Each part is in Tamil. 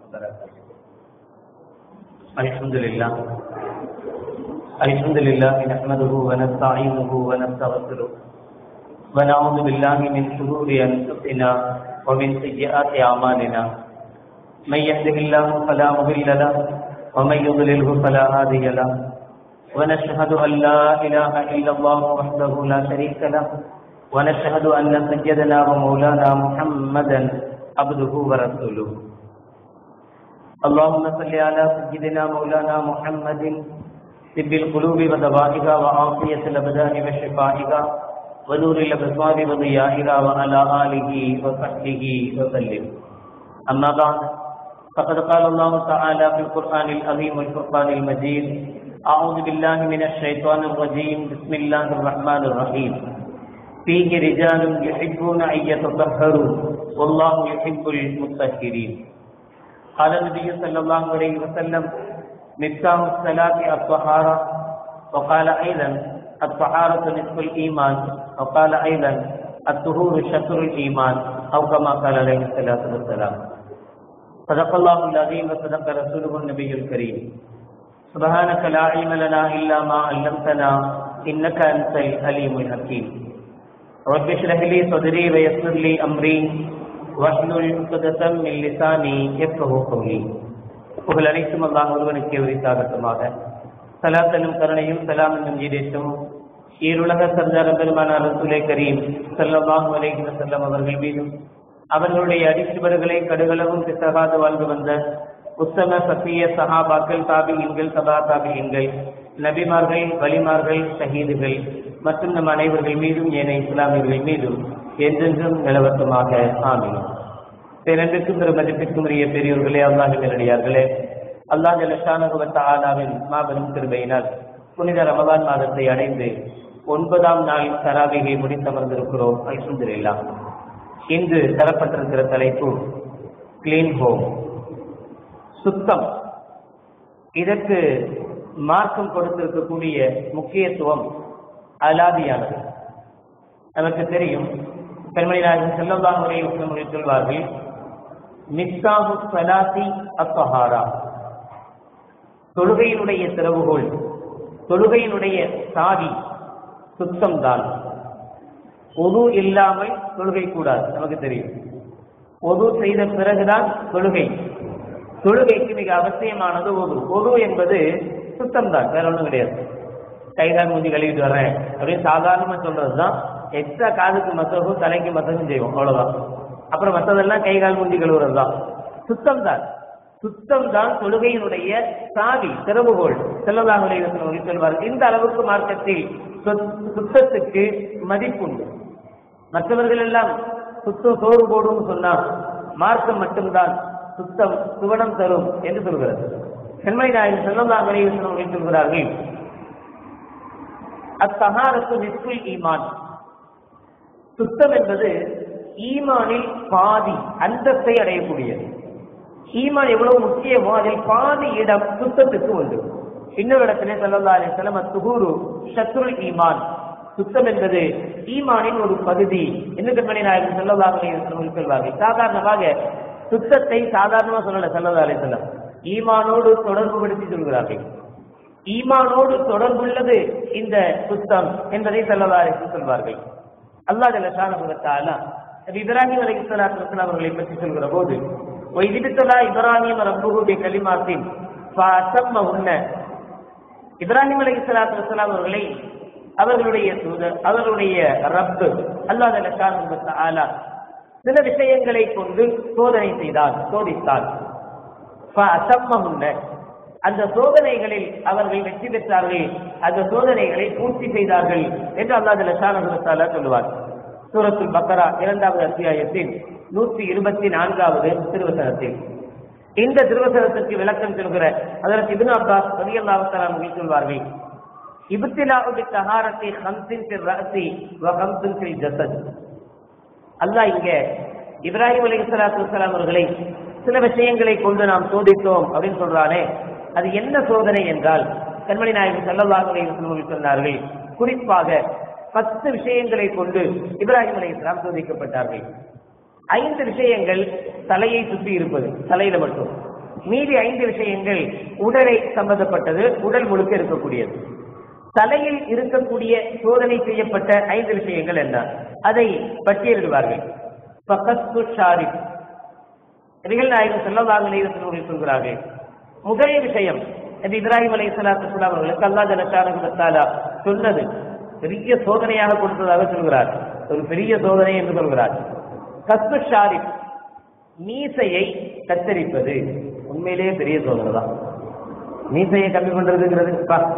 وبركاته. الحمد لله نحمده ونستعينه ونستغفره ونعوذ بالله من شرور أنفسنا ومن سيئات أعمالنا. من يهده الله فلا مضل له ومن يضلله فلا هادي له. ونشهد أن لا إله إلا الله وحده لا شريك له ونشهد أن سيدنا ومولانا محمدا عبده ورسوله. اللهم صل على سيدنا مولانا محمد طب القلوب ودوائها وعافية الأبدان وشفائها ونور الأبصار وضيائها وعلى آله وصحبه وسلم. أما بعد فقد قال الله تعالى في القرآن العظيم والفرقان المجيد: أعوذ بالله من الشيطان الرجيم. بسم الله الرحمن الرحيم. فيه رجال يحبون أن يتطهروا والله يحب المطهرين. قال النبي صلى الله عليه وسلم: مفتاح الصلاة الطهارة. وقال أيضا: الطهارة نصف الإيمان. وقال أيضا: الطهور شطر الإيمان، أو كما قال عليه الصلاة والسلام. صدق الله العظيم وصدق رسوله النبي الكريم. سبحانك لا علم لنا إلا ما علمتنا إنك أنت العليم الحكيم. رب اشرح لي صدري ويسر لي أمري واحلل عقدة من لساني يفقهوا قولي. புகழ் அனைத்தும் அல்லாஹ் ஒருவனுக்கே உரித்தாகட்டுமாக. ஸலாத்தனும் கருணையும் சலாம் என்னும் ஈடேற்றும் ஈருலக சர்தார் பெருமானார் ரசூலே கரீம் ஸல்லல்லாஹு அலைஹி வஸல்லம் அவர்கள் மீதும் அவர்களுடைய அடிச்சுவடுகளை கடுகளவும் பிசகாது வாழ்ந்து வந்த உத்தம சத்திய சஹாபாக்கள், தாபிஈன்கள், சபா தாபிஈன்கள், நபிமார்கள், வலிமார்கள், ஷஹீதுகள் மற்றும் நம் அனைவர்கள் மீதும் ஏனைய இஸ்லாமியர்கள் மீதும் என்றென்றும் நிலவரமாக ஆமீன். பேரன்பிற்கும் பெருமதிப்பிற்கும் உரிய பெரியோர்களே, அல்லாஹ்வின் நல்லடியார்களே, அல்லாஹ் ஜல்ல ஷானஹு வ தஆலாவின் மாபெரும் கிருபையினால் புனித ரமலான் மாதத்தை அடைந்து 9ஆம் நாள் தராவீகை முடித்தமர்ந்திருக்கிறோம். அல்ஹம்துலில்லாஹ். இன்று தரப்பட்டிருக்கிற தலைப்பு கிளீன் ஹோம், சுத்தம். இதற்கு மார்க்கம் கொடுத்திருக்கக்கூடிய முக்கியத்துவம் அலாதியானது. நமக்கு தெரியும், பெருமனி நாயகம் ஸல்லல்லாஹு அலைஹி வஸல்லம் சொல்வார்கள்: மிஸ்காஹு ஸலாத்தி அத்-தஹாரா. தொழுகையினுடைய திறவுகோல், தொழுகையினுடைய சாவி சுத்தம்தான். ஒது இல்லாமல் தொழுகை கூடாது. நமக்கு தெரியும், ஒது செய்த பிறகுதான் தொழுகை. தொழுகைக்கு மிக அவசியமானது ஒது. ஒது என்பது சுத்தம் தான், வேற ஒன்றும் கிடையாது. கைகால் மூஞ்சி கழுவிட்டு வர்றேன் அப்படின்னு சாதாரணமா சொல்றதுதான். எக்ஸ்ட்ரா காதுக்கு மசகும் தலைக்கு மசகும் செய்வோம், அவ்வளவுதான். அப்புறம் மற்றதெல்லாம் கைகால் மூஞ்சி கழுவுறது தான். சுத்தம் தான், சுத்தம் தான் தொழுகையினுடைய சாவி, திறவுகோல். ஸல்லல்லாஹு அலைஹி வஸல்லம் சொல்வார்கள். இந்த அளவுக்கு மார்க்கத்தில் சுத்தத்துக்கு மதிப்புண்டு. மற்றவர்கள் எல்லாம் சுத்தம் சோறு போடும் சொன்னால் மார்க்கம் மட்டும்தான் சுத்தம் சுவனம் தரும் என்று சொல்கிறது. பெருமனி நாயகம் ஸல்லல்லாஹு அலைஹி வஸல்லம் சொல்கிறார்கள்: அத்-தஹாரத்து நிஸ்ஃபுல் ஈமான். சுத்தம் என்பது ஈமானில் பாதி அந்தஸ்தை அடையக்கூடியது. ஈமான் எவ்வளவு முக்கியமோ அதில் பாதி இடம் சுத்தத்துக்கு உண்டு. இன்னொரு இடத்திலே ஸல்லல்லாஹு அலைஹி வஸல்லம் அத்-துஹூரு ஷத்ருல் ஈமான், சுத்தம் என்பது ஈமானின் ஒரு பகுதி என்று பெருமனி நாயகம் ஸல்லல்லாஹு அலைஹி வஸல்லம் சொல்வார்கள். சாதாரணமாக சுத்தத்தை சாதாரணமாக சொல்லல ஸல்லல்லாஹு அலைஹி வஸல்லம், ஈமானோடு தொடர்பு படுத்தி சொல்கிறார்கள். ஈமானோடு தொடர்புள்ளது இந்த சுத்தம் என்பதை ஸல்லல்லாஹு அலைஹி வஸல்லம் சொல்வார்கள். அல்லாஹ் ஜல்ல ஷானஹு வ தஆலா நபி இப்ராஹிம் அலைஹிஸ்ஸலாத்து வஸ்ஸலாம் அவர்களை பற்றி சொல்கிற போது, வைதிபித்தலா இப்ராஹிம் ரப்புஹு பிகலிமாத்தின் ஃபஅத்தம்மஹுன்ன. இப்ராஹிம் அலைஹிஸ்ஸலாத்து வஸ்ஸலாம் அவர்களை அவர்களுடைய தூதர், அவர்களுடைய ரப் அல்லாஹ் ஜல்ல ஷானஹு வ தஆலா சில விஷயங்களை கொண்டு சோதனை செய்தார், சோதித்தார். ஃபஅத்தம்மஹுன்ன, அந்த சோதனைகளில் அவர்கள் வெற்றி பெற்றார்கள், அந்த சோதனைகளை பூர்த்தி செய்தார்கள் என்று அல்லாஹ் ஜல்ல ஷானஹு வ தஆலா சொல்லுவார். சூரத்துல் பக்ரா 2வது அத்தியாயத்தின் 124வது திருவசனத்தில். இந்த திருவசனத்திற்கு விளக்கம் சொல்கிற ஹஜ்ரத் இப்னு அப்பாஸ் ரலியல்லாஹு தஆலா அவர்கள் சொல்வார்கள்: இப்திலாஉ பித்தஹாரத்தி ஹம்ஸின் ஃபிர் ரஅஸி வ ஹம்ஸின் ஃபில் ஜஸத். அல்லாஹ் இங்க இப்ராஹிம் அலைஹிஸ்ஸலாத்து வஸ்ஸலாம் அவர்களை சில விஷயங்களை கொண்டு நாம் சோதித்தோம் அப்படின்னு சொல்றானே, அது என்ன சோதனை என்றால், கண்மணி நாயகம் ஸல்லல்லாஹு அலைஹி வஸல்லம் சொன்னார்கள், குறிப்பாக 10 விஷயங்களை கொண்டு இப்ராஹிம் அலைஹிஸ்ஸலாம் சோதிக்கப்பட்டார்கள். 5 விஷயங்கள் தலையை சுற்றி இருப்பது, தலையில மட்டும். மீதி 5 விஷயங்கள் உடலை சம்பந்தப்பட்டது, உடல் முழுக்க இருக்கக்கூடியது. தலையில் இருக்கக்கூடிய சோதனை செய்யப்பட்ட 5 விஷயங்கள் என்ன, அதை பட்டியலிடுவார்கள். நாயகம் ஸல்லல்லாஹு அலைஹி வஸல்லம் சொல்கிறார்கள், முதல் விஷயம் இப்ராஹிம் அலைஹிஸ்ஸலாத்து வஸ்ஸலாம் அவர்களுக்கு அல்லாஹ் ஜல்லஷானஹு வ தஆலா சொன்னது, பெரிய சோதனையாக கொடுத்ததாக சொல்கிறார். ஒரு பெரிய சோதனை என்று சொல்கிறார். கஸ்பு ஷாரிப், மீசையை கத்தரிப்பது உண்மையிலேயே பெரிய சோதனை தான். மீசையை கம்மி பண்றதுங்கிறது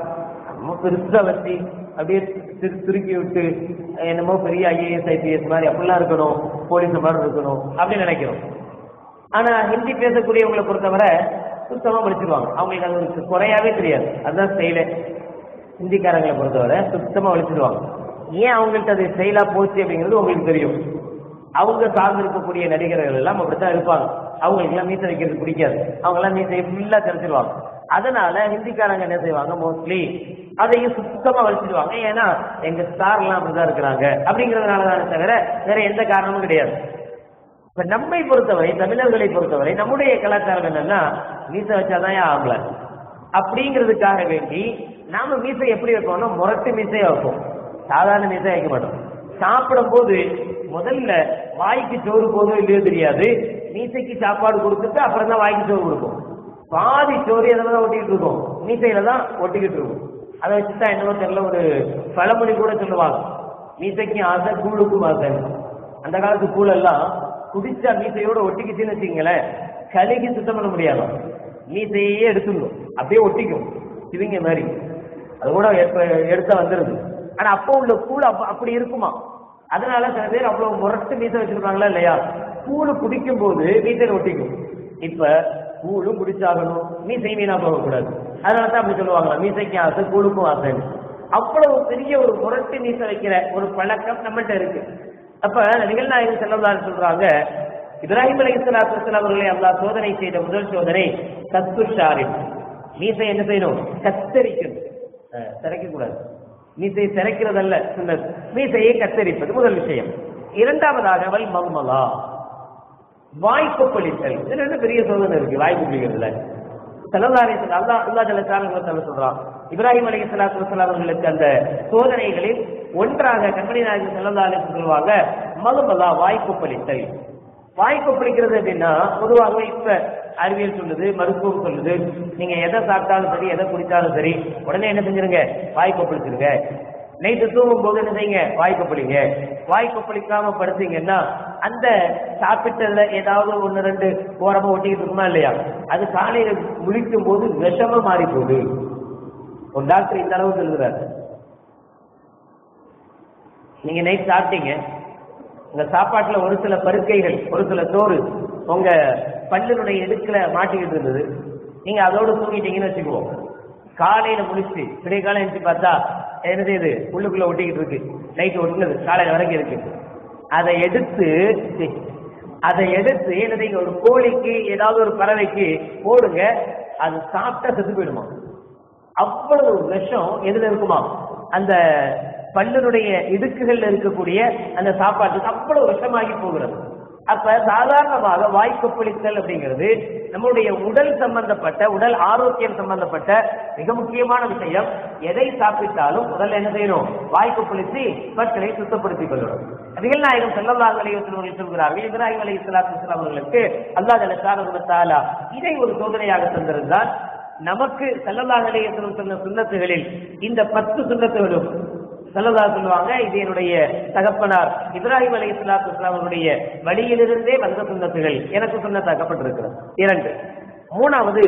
பெருசா வச்சு அப்படியே சுருக்கி விட்டு என்னமோ பெரிய IAS IPS மாதிரி அப்படிலாம் இருக்கணும், போலீஸ் மாதிரி இருக்கணும் அப்படின்னு நினைக்கிறோம். ஆனா ஹிந்தி பேசக்கூடியவங்களை பொறுத்தவரை சுத்தமா வலிச்சிருவாங்க. அவங்களுக்கு அது ஒரு குறையாவே தெரியாது. அதுதான் ஸ்டைல. ஹிந்திக்காரங்களை பொறுத்தவரை சுத்தமா வலிச்சிருவாங்க. ஏன் அவங்கள்ட்ட அது ஸ்டைலா போச்சு அப்படிங்கிறது உங்களுக்கு தெரியும். அவங்க சார்ந்து இருக்கக்கூடிய நடிகர்கள் எல்லாம் அப்படித்தான் இருப்பாங்க. அவங்களுக்கு எல்லாம் மீசை வைக்கிறது பிடிக்காது. அவங்க எல்லாம் மீசையை ஃபுல்லா தெரிச்சிருவாங்க. அதனால ஹிந்திக்காரங்க என்ன செய்வாங்க, மோஸ்ட்லி அதையும் சுத்தமா வலிச்சிடுவாங்க. ஏன்னா எங்க ஸ்டார் எல்லாம் அப்படிதான் இருக்கிறாங்க அப்படிங்கிறதுனாலதானே தவிர வேற எந்த காரணமும் கிடையாது. இப்ப நம்மை பொறுத்தவரை, தமிழர்களை பொறுத்தவரை நம்முடைய கலாச்சாரம் என்னன்னா, மீசை வச்சாதான் ஆம்பளை அப்படிங்கிறதுக்காக வேண்டி நாம மீசை எப்படி வைப்போம்னா முரட்டு மீசையை வைப்போம், சாதாரண மீசை வைக்க மாட்டோம். சாப்பிடும் போது முதல்ல வாய்க்கு சோறு போதும் இல்லையோ தெரியாது, மீசைக்கு சாப்பாடு கொடுத்துட்டு அப்புறம் தான் வாய்க்கு சோறு கொடுப்போம். பாதி சோறு எதில் தான் ஒட்டிக்கிட்டு இருக்கோம், மீசையில தான் ஒட்டிக்கிட்டு இருக்கும். அதை வச்சுதான் என்னவோ தெரியல, ஒரு பழமொழி கூட சொல்லுவாங்க, மீசைக்கு ஆசை கூழுக்கும் ஆசை. அந்த காலத்து கூழ் எல்லாம் குடிச்சா மீசையோட ஒட்டிக்கிச்சுன்னு வச்சுங்களேன், கழுகி சுத்தம் பண்ண முடியாது. மீசையே எடுத்துடும், அப்படியே ஒட்டிக்கும் இவங்க மாதிரி. அது கூட எடுத்த வந்துருது. ஆனா அப்போ உள்ள கூழ் அப்படி இருக்குமா? அதனால சில பேர் அவ்வளவு முரட்டு மீசை வச்சிருப்பாங்களா இல்லையா, கூழு குடிக்கும் போது மீசையில ஒட்டிக்கும். இப்ப கூழும் குடிச்சாகணும், மீசை வீணா போகக்கூடாது. அதனாலதான் அப்படி சொல்லுவாங்களா, மீசைக்கு ஆசை கூழுக்கும் ஆசை. அவ்வளவு பெரிய ஒரு முரட்டு மீசை வைக்கிற ஒரு பழக்கம் நம்மகிட்ட இருக்கு. அப்ப நபிகள் நாயகம் ஸல்லல்லாஹு அலைஹி சொல்றாங்க, இப்ராஹிம் அலைஹிஸ்ஸலாத்து வஸ்ஸலாம் அவர்களை அல்லாஹ் சோதனை செய்த முதல் சோதனை கஸ்பு ஷாரிப், மீசை என்ன செய்யணும், கத்தரிக்கணும். சிரைக்க கூடாது, மீசையை சிரைக்கிறதல்ல சுன்னத், மீசையை கத்தரிப்பது முதல் விஷயம். இரண்டாவதாக வல் மக்மலா, வாய்ப்பு பழித்தல். இதுல என்ன பெரிய சோதனை இருக்கு வாய்ப்பு பிடிக்கிறதுல. ஸல்லல்லாஹு அலைஹி வஸல்லம் அல்லாஹ் ஜல்ல ஷானஹு சொல்றான், இப்ராஹிம் அலைஹிஸ்ஸலாத்து வஸ்ஸலாம் அவர்களுக்கு அந்த சோதனைகளில் ஒன்றாக கண்மணி நாயகம் ஸல்லல்லாஹு அலைஹி வஸல்லம் சொல்லுவாங்க, மக்மலா, வாய்ப்பு பழித்தல். வாய்ப்பு பிடிக்கிறது அப்படின்னா பொதுவாகவே இப்ப அறிவியல் சொல்லுது, மருத்துவம் சொல்லுது, நீங்க எதை சாப்பிட்டாலும் சரி, எதை குடித்தாலும் சரி, உடனே என்ன செஞ்சிருங்க, வாய்ப்பு பிடிச்சிருங்க. நைட்டு தூங்கும் போது என்ன செய்யுங்க, வாய்ப்பு பிடிங்க. வாய்ப்பு பிடிக்காம படுத்தீங்கன்னா அந்த சாப்பிட்டதுல ஏதாவது 1-2 ஓரமா ஒட்டிக்கிட்டு இருக்குமா இல்லையா, அது காலையில முழிக்கும் போது விஷமா மாறி போகுது. ஒரு டாக்டர் இந்த அளவுக்கு எழுதுறாரு. நீங்க நைட் சாப்பிட்டீங்க, உங்க சாப்பாட்டுல ஒரு சில பருக்கைகள், ஒரு சில சோறு உங்க பல்லினுடைய இடுக்குல மாட்டிக்கிட்டு இருந்தது, நீங்க அதோடு தூங்கிட்டீங்கன்னு வச்சுக்குவோம். காலையில முடிச்சு விடிய காலம் எழுந்து பார்த்தா என்ன செய்யுது, உள்ளுக்குள்ள ஒட்டிக்கிட்டு இருக்கு, நைட்டு ஒட்டுனது காலையில வரைக்கும் இருக்கு. அதை எடுத்து என்ன செய்யுங்க, ஒரு கோழிக்கு ஏதாவது ஒரு பறவைக்கு போடுங்க, அது சாப்பிட்டா செத்து போயிடுமா. அவ்வளவு விஷம் எதுல இருக்குமா, அந்த பல்லினுடைய இடுக்குகள்ல இருக்கக்கூடிய அந்த சாப்பாட்டுக்கு அவ்வளவு விஷமாகி போகிறது. அப்ப சாதாரணமாக வாய்க்கொப்பளித்தல் அப்படிங்கிறது நம்முடைய உடல் சம்பந்தப்பட்ட, உடல் ஆரோக்கியம் சம்பந்தப்பட்ட மிக முக்கியமான விஷயம். எதை சாப்பிட்டாலும் முதல்ல என்ன செய்யணும், வாய்க்கொப்பளித்து பற்களை சுத்தப்படுத்திக் கொள்ளணும். நபிகள் நாயகம் ஸல்லல்லாஹு அலைஹி வஸல்லம் சொல்கிறார்கள், இப்ராஹிம் அலைஹிஸ்ஸலாத்து வஸ்ஸலாம் அவர்களுக்கு அல்லாஹ் ஜல்ல ஷானஹு வ தஆலா இதை ஒரு சோதனையாக தந்திருந்தால், நமக்கு ஸல்லல்லாஹு அலைஹி வஸல்லம் சொன்ன சுன்னத்துகளில் இந்த 10 சுன்னத்துகளும் ஸல்லல்லாஹு சொல்லுவாங்க, இது என்னுடைய தகப்பனார் இப்ராஹிம் அலைஹிஸ்ஸலாத்து வஸ்ஸலாம் அவருடைய வழியிலிருந்தே வந்த சுன்னத்துகள் எனக்கு சுன்னத்தாக்கப்பட்டிருக்கிறது. 2. மூணாவது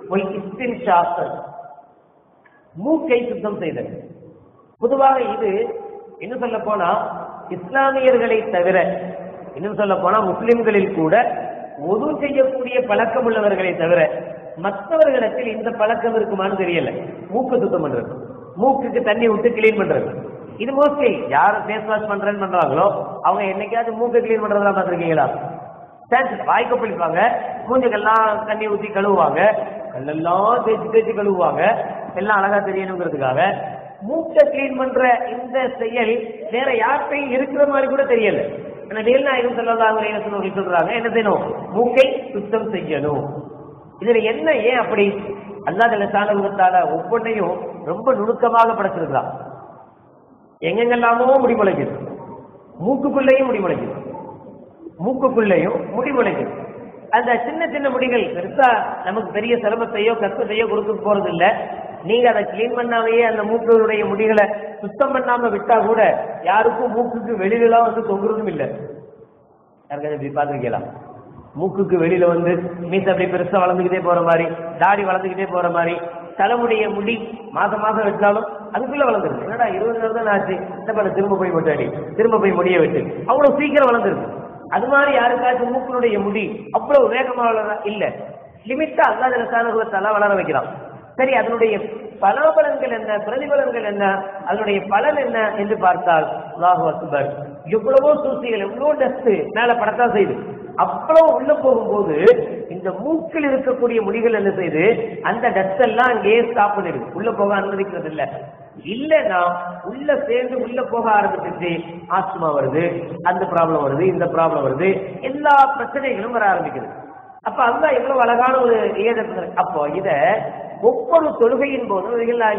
மூக்கை சுத்தம் செய்தல். பொதுவாக இது இன்னும் சொல்ல போனா இஸ்லாமியர்களை தவிர, இன்னும் சொல்ல போனா முஸ்லிம்களில் கூட ஒது செய்யக்கூடிய பழக்கம் உள்ளவர்களை தவிர மற்றவர்களிடத்தில் இந்த பழக்கம் இருக்குமான்னு தெரியல. மூக்கு சுத்தம் பண்றது, மூக்குக்கு தண்ணி விட்டு கிளீன் பண்றது, இது மோஸ்ட்லி யாரு ஃபேஸ் வாஷ் பண்றேன்னு பண்றாங்களோ அவங்க என்னைக்காவது மூக்கை கிளீன் பண்றதெல்லாம் பார்த்திருக்கீங்களா? வாய்க்கொப்பளிப்பாங்க, மூஞ்சுக்கெல்லாம் தண்ணி ஊற்றி கழுவுவாங்க, கல்லெல்லாம் தேய்ச்சி கழுவுவாங்க, எல்லாம் அழகா தெரியணுங்கிறதுக்காக. மூக்கை கிளீன் பண்ற இந்த செயல் வேற யார்கிட்டையும் இருக்கிற மாதிரி கூட தெரியல. நபிகள் நாயகம் ஸல்லல்லாஹு அலைஹி வஸல்லம் சொல்றாங்க, என்ன செய்யணும், மூக்கை சுத்தம் செய்யணும். இதுல என்ன, ஏன் அப்படி? அல்லாஹ் ஜல்ல தஆலா ஒவ்வொன்றையும் ரொம்ப நுணுக்கமாக படைச்சிருக்கிறான். எங்கெங்கெல்லாமோ முடி முளைக்குது, மூக்குக்குள்ளேயும் முடி முளைக்குது, மூக்குக்குள்ளேயும் முடி முளைக்குது. அந்த சின்ன சின்ன முடிகள் பெருசா நமக்கு பெரிய சிரமத்தையோ கஷ்டத்தையோ கொடுக்க போறது இல்ல. நீங்க அதை கிளீன் பண்ணாமையே அந்த மூக்குடைய முடிகளை சுத்தம் பண்ணாம விட்டா கூட யாருக்கும் மூக்குக்கு வெளியிலாம் வந்து தொங்குறதும் இல்லை. யாருக்காவது இப்படி பாத்துருக்கலாம்? மூக்குக்கு வெளியில வந்து மீச அப்படி பெருசா வளர்ந்துகிட்டே போற மாதிரி, தாடி வளர்ந்துகிட்டே போற மாதிரி, தலைமுடிய முடி மாசம் மாசம் வெட்டினாலும் அதுக்குள்ள வளர்ந்துருக்கு. என்னடா 20 நாள் தான் ஆச்சு, என்ன பண்ண, திரும்ப போய் மொட்டாடி, திரும்ப போய் முடிய வெட்டு, அவ்வளவு சீக்கிரம் வளர்ந்துருக்கு. அது மாதிரி யாருக்காச்சும் மூக்கினுடைய முடி அவ்வளவு வேகமா வளர இல்ல, லிமிட்டா அல்லாஹ் ஜல்ல தஆலா வளர வைக்கிறான். சரி, அதனுடைய பலாபலன்கள் என்ன, பிரதிபலன்கள் என்ன, அதனுடைய பலன் என்ன என்று பார்த்தால் அல்லாஹு அக்பர், எவ்வளவோ தூசிகள், எவ்வளவோ டஸ்ட் மேல படத்தான் செய்யுது. அவ்வளவு உள்ள போகும்போது இந்த மூக்கில் இருக்கக்கூடிய முடிகள் என்ன செய்யுது, அந்த டஸ்ட் எல்லாம் அங்கேயே ஸ்டாப் பண்ணிடுது, உள்ள போக அனுமதிக்கிறது இல்ல. இல்லைன்னா உள்ள சேர்ந்து உள்ள போக ஆரம்பிச்சிச்சு, ஆஸ்துமா வருது, அந்த ப்ராப்ளம் வருது, இந்த ப்ராப்ளம் வருது, எல்லா பிரச்சனைகளும் வர ஆரம்பிக்குது. அப்ப அல்லாஹ் எவ்வளவு அழகான ஒரு ஏதற்கு. அப்போ இத ஒவ்வொரு தொழுகையின் போதும்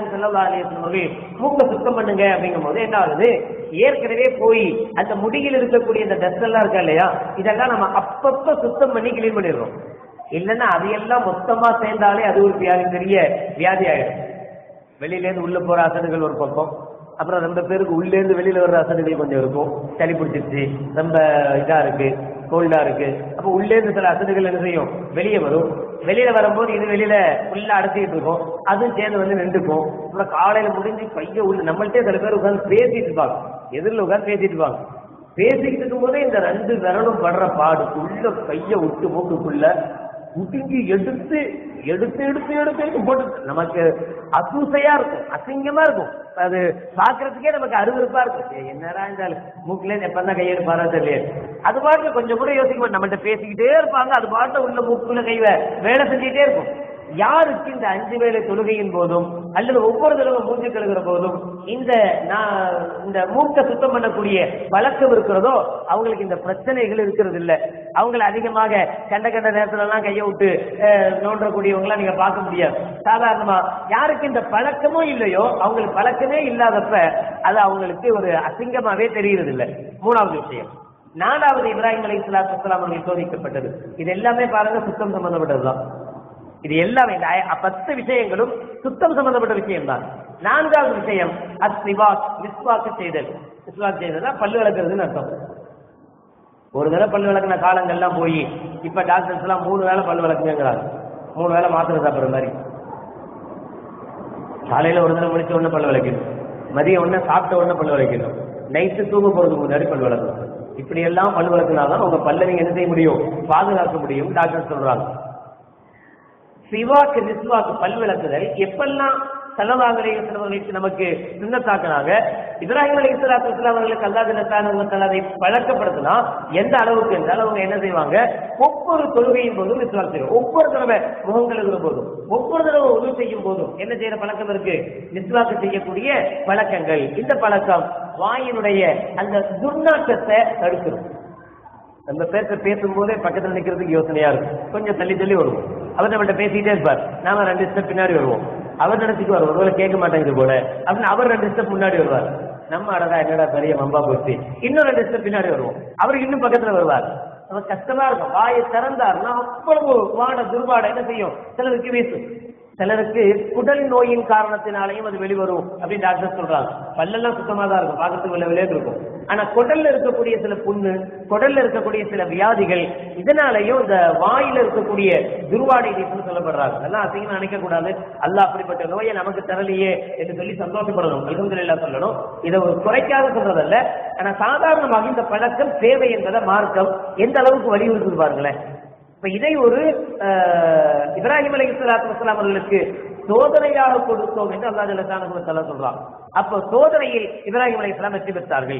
மூக்க சுத்தம் பண்ணுங்க அப்படிங்கும் போது என்ன ஆகுது, ஏற்கனவே போய் அந்த முடியில் இருக்கக்கூடிய இந்த டஸ்ட் எல்லாம் இருக்கா இல்லையா, இதெல்லாம் நம்ம அப்பப்ப சுத்தம் பண்ணி கிளீன் பண்ணிடுறோம். இல்லைன்னா அதையெல்லாம் மொத்தமா சேர்ந்தாலே அது ஒரு பெரிய வியாதி ஆயிடும். வெளியில இருந்து உள்ள போற அசடுகள் ஒரு பக்கம், அப்புறம் ரொம்ப பேருக்கு உள்ளே இருந்து வெளியில வர்ற அசடுகள் கொஞ்சம் இருக்கும், சளி பிடிச்சிருச்சு, ரொம்ப இதா இருக்கு, கோல்டா இருக்கு. அப்ப உள்ளே இருந்து சில அசடுகள் என்ன செய்யும், வெளியே வரும். வெளியில வரும்போது இது வெளியில ஃபுல்லா அடைச்சிட்டு இருக்கும், அதுவும் சேர்ந்து வந்து நின்றுக்கும். அப்புறம் காலையில முடிஞ்சு பைய உள்ள நம்மள்டே சில பேர் உட்காந்து பேசிட்டு இருப்பாங்க, எதிரில் உட்காந்து பேசிட்டு இருப்பாங்க. பேசிக்கிட்டு இருக்கும் போதே இந்த 2 விரலும் படுற பாடு, உள்ள கைய விட்டு மூக்குக்குள்ள முட்டிங்கி எடுத்து எடுத்து எடுத்து எடுத்து போட்டு நமக்கு அசூசையா இருக்கும், அசிங்கமா இருக்கும். அது பாக்குறதுக்கே நமக்கு அருவருப்பா இருக்கும். என்னடா இருந்தாலும் மூக்குல எப்பதான் கையெடுப்பாரா தெரியல. அது பாட்டு கொஞ்சம் கூட யோசிக்க மாட்டோம், நம்மகிட்ட பேசிக்கிட்டே இருப்பாங்க, அது பாட்டு உள்ள மூக்குல கை வேலை செஞ்சுட்டே இருக்கும். யாருக்கு இந்த 5 வேளை தொழுகையின் போதும் அல்லது ஒவ்வொரு தடவை மூச்சு கழுகுற போதும் இந்த மூக்க சுத்தம் பண்ணக்கூடிய வழக்கம் இருக்கிறதோ அவங்களுக்கு இந்த பிரச்சனைகள் இருக்கிறது இல்லை. அவங்களை அதிகமாக கண்ட நேரத்துல எல்லாம் கையை விட்டு நோண்டக்கூடியவங்களாம் நீங்க பார்க்க முடியாது. சாதாரணமா யாருக்கு இந்த பழக்கமும் இல்லையோ, அவங்களுக்கு பழக்கமே இல்லாதப்ப அது அவங்களுக்கு ஒரு அசிங்கமாவே தெரிகிறது இல்லை. 3வது விஷயம். 4வது இப்ராஹிம் அலைஹிஸ்ஸலாத்து வஸ்ஸலாம் அவர்கள் சோதிக்கப்பட்டது. இது எல்லாமே பாருங்க சுத்தம் சம்பந்தப்பட்டதுதான். இது எல்லாமே 10 விஷயங்களும் சுத்தம் சம்பந்தப்பட்ட விஷயம் தான். 4வது விஷயம் மிஸ்வாக் செய்தல். மிஸ்வாக் செய்தல் பல்லு விளக்குறதுன்னு அர்த்தம். ஒரு தடவை பல்லு விளக்குன காலங்கள்லாம் போய் இப்ப டாக்டர்ஸ் எல்லாம் 3 வேளை பல்லு விளக்குங்கிறாங்க. 3 வேளை மாத்திரை சாப்பிடுற மாதிரி. காலையில ஒரு தடவை முடிச்ச உடனே பல்லு விளக்கணும், மதியம் உடனே சாப்பிட்ட உடனே பல்லு விளக்கணும், நைட்டு தூங்க போறதுக்கு முன்னாடி பல்லு விளக்கணும். இப்படி எல்லாம் பல்லு விளக்குனாதான் உங்க பல்ல நீங்க என்ன செய்ய முடியும், பாதுகாக்க முடியும் டாக்டர் சொல்றாங்க. சிவாக்கு நிஸ்வாக்கு பல் விளக்குதல் எப்பெல்லாம் ஸல்லல்லாஹு அலைஹி வஸல்லம் நமக்கு சுன்னத்தாக்குனாங்க. இப்ராஹிம் அலைஹிஸ்ஸலாத்து வஸ்ஸலாம் அவர்களுக்கு அல்லாஹ் ஜல்ல தஆலா பழக்கப்படுத்தினா எந்த அளவுக்கு என்றால் அவங்க என்ன செய்வாங்க, ஒவ்வொரு தொழுகையின் போதும் மிஸ்வாக் செய்வாங்க. ஒவ்வொரு தடவை முகம் கழுவுற போதும், ஒவ்வொரு தடவை உது செய்யும் போதும் என்ன செய்யற பழக்கம் இருக்கு, மிஸ்வாக் செய்யக்கூடிய பழக்கங்கள். இந்த பழக்கம் வாயினுடைய அந்த துர்நாற்றத்தை தடுக்கிறோம். நம்ம பேசும்போதே பக்கத்தில் நிற்கிறதுக்கு யோசனையா இருக்கும், கொஞ்சம் தள்ளி தள்ளி வருவோம். அவர் நம்மகிட்ட பேசிக்கிட்டே இருப்பார், நாம 2 ஸ்டெப் பின்னாடி வருவோம். அவர் நினைச்சுக்கு வருவோம், ஒருவேளை கேட்க மாட்டேங்குது போல அப்படின்னு அவர் 2 ஸ்டெப் முன்னாடி வருவார். நம்ம அடடா என்னடா பெரிய மம்பா போச்சு, இன்னும் 2 ஸ்டெப் பின்னாடி வருவோம். அவருக்கு இன்னும் பக்கத்துல வருவார். நம்ம கஷ்டமா இருக்கும். வாயை திறந்தார்னா அவ்வளவு வாட துர்வாடை என்ன செய்யும், சிலருக்கு வீசும். சிலருக்கு குடல் நோயின் காரணத்தினாலையும் அது வெளிவரும் அப்படின்னு டாக்டர் சொல்றாங்க. பல்லெல்லாம் சுத்தமா தான் இருக்கும், பார்க்கறதுக்கு விளையாட்டு இருக்கும். ஆனா குடல்ல இருக்கக்கூடிய சில புண்ணு, குடல்ல இருக்கக்கூடிய சில வியாதிகள், இதனாலையும் இந்த வாயில இருக்கக்கூடிய துர்வாடை நீக்குன்னு சொல்லப்படுறாங்க. அதெல்லாம் அசிங்கமா நினைக்க கூடாது. அல்லாஹ் அப்படிப்பட்ட நோயை நமக்கு தரலையே என்று சொல்லி சந்தோஷப்படணும், அல்ஹம்துலில்லாஹ் சொல்லணும். இதை ஒரு குறைக்காக சொல்றதல்ல. ஆனா சாதாரணமாக இந்த பழக்கம் தேவை என்பதை மார்க்கம் எந்த அளவுக்கு வலியுறுத்து பாருங்களேன். இதை ஒரு இப்ராஹிம் அலைஹிஸ்ஸலாத்து வஸ்ஸலாம் அவர்களுக்கு சோதனையாக கொடுத்தோம் என்று அல்லாஹ் ஜல்ல ஷானஹு சொல்றான். அப்போ சோதனையில் இப்ராஹிம் அலைஹிஸ்ஸலாம் வெற்றி பெற்றார்கள்.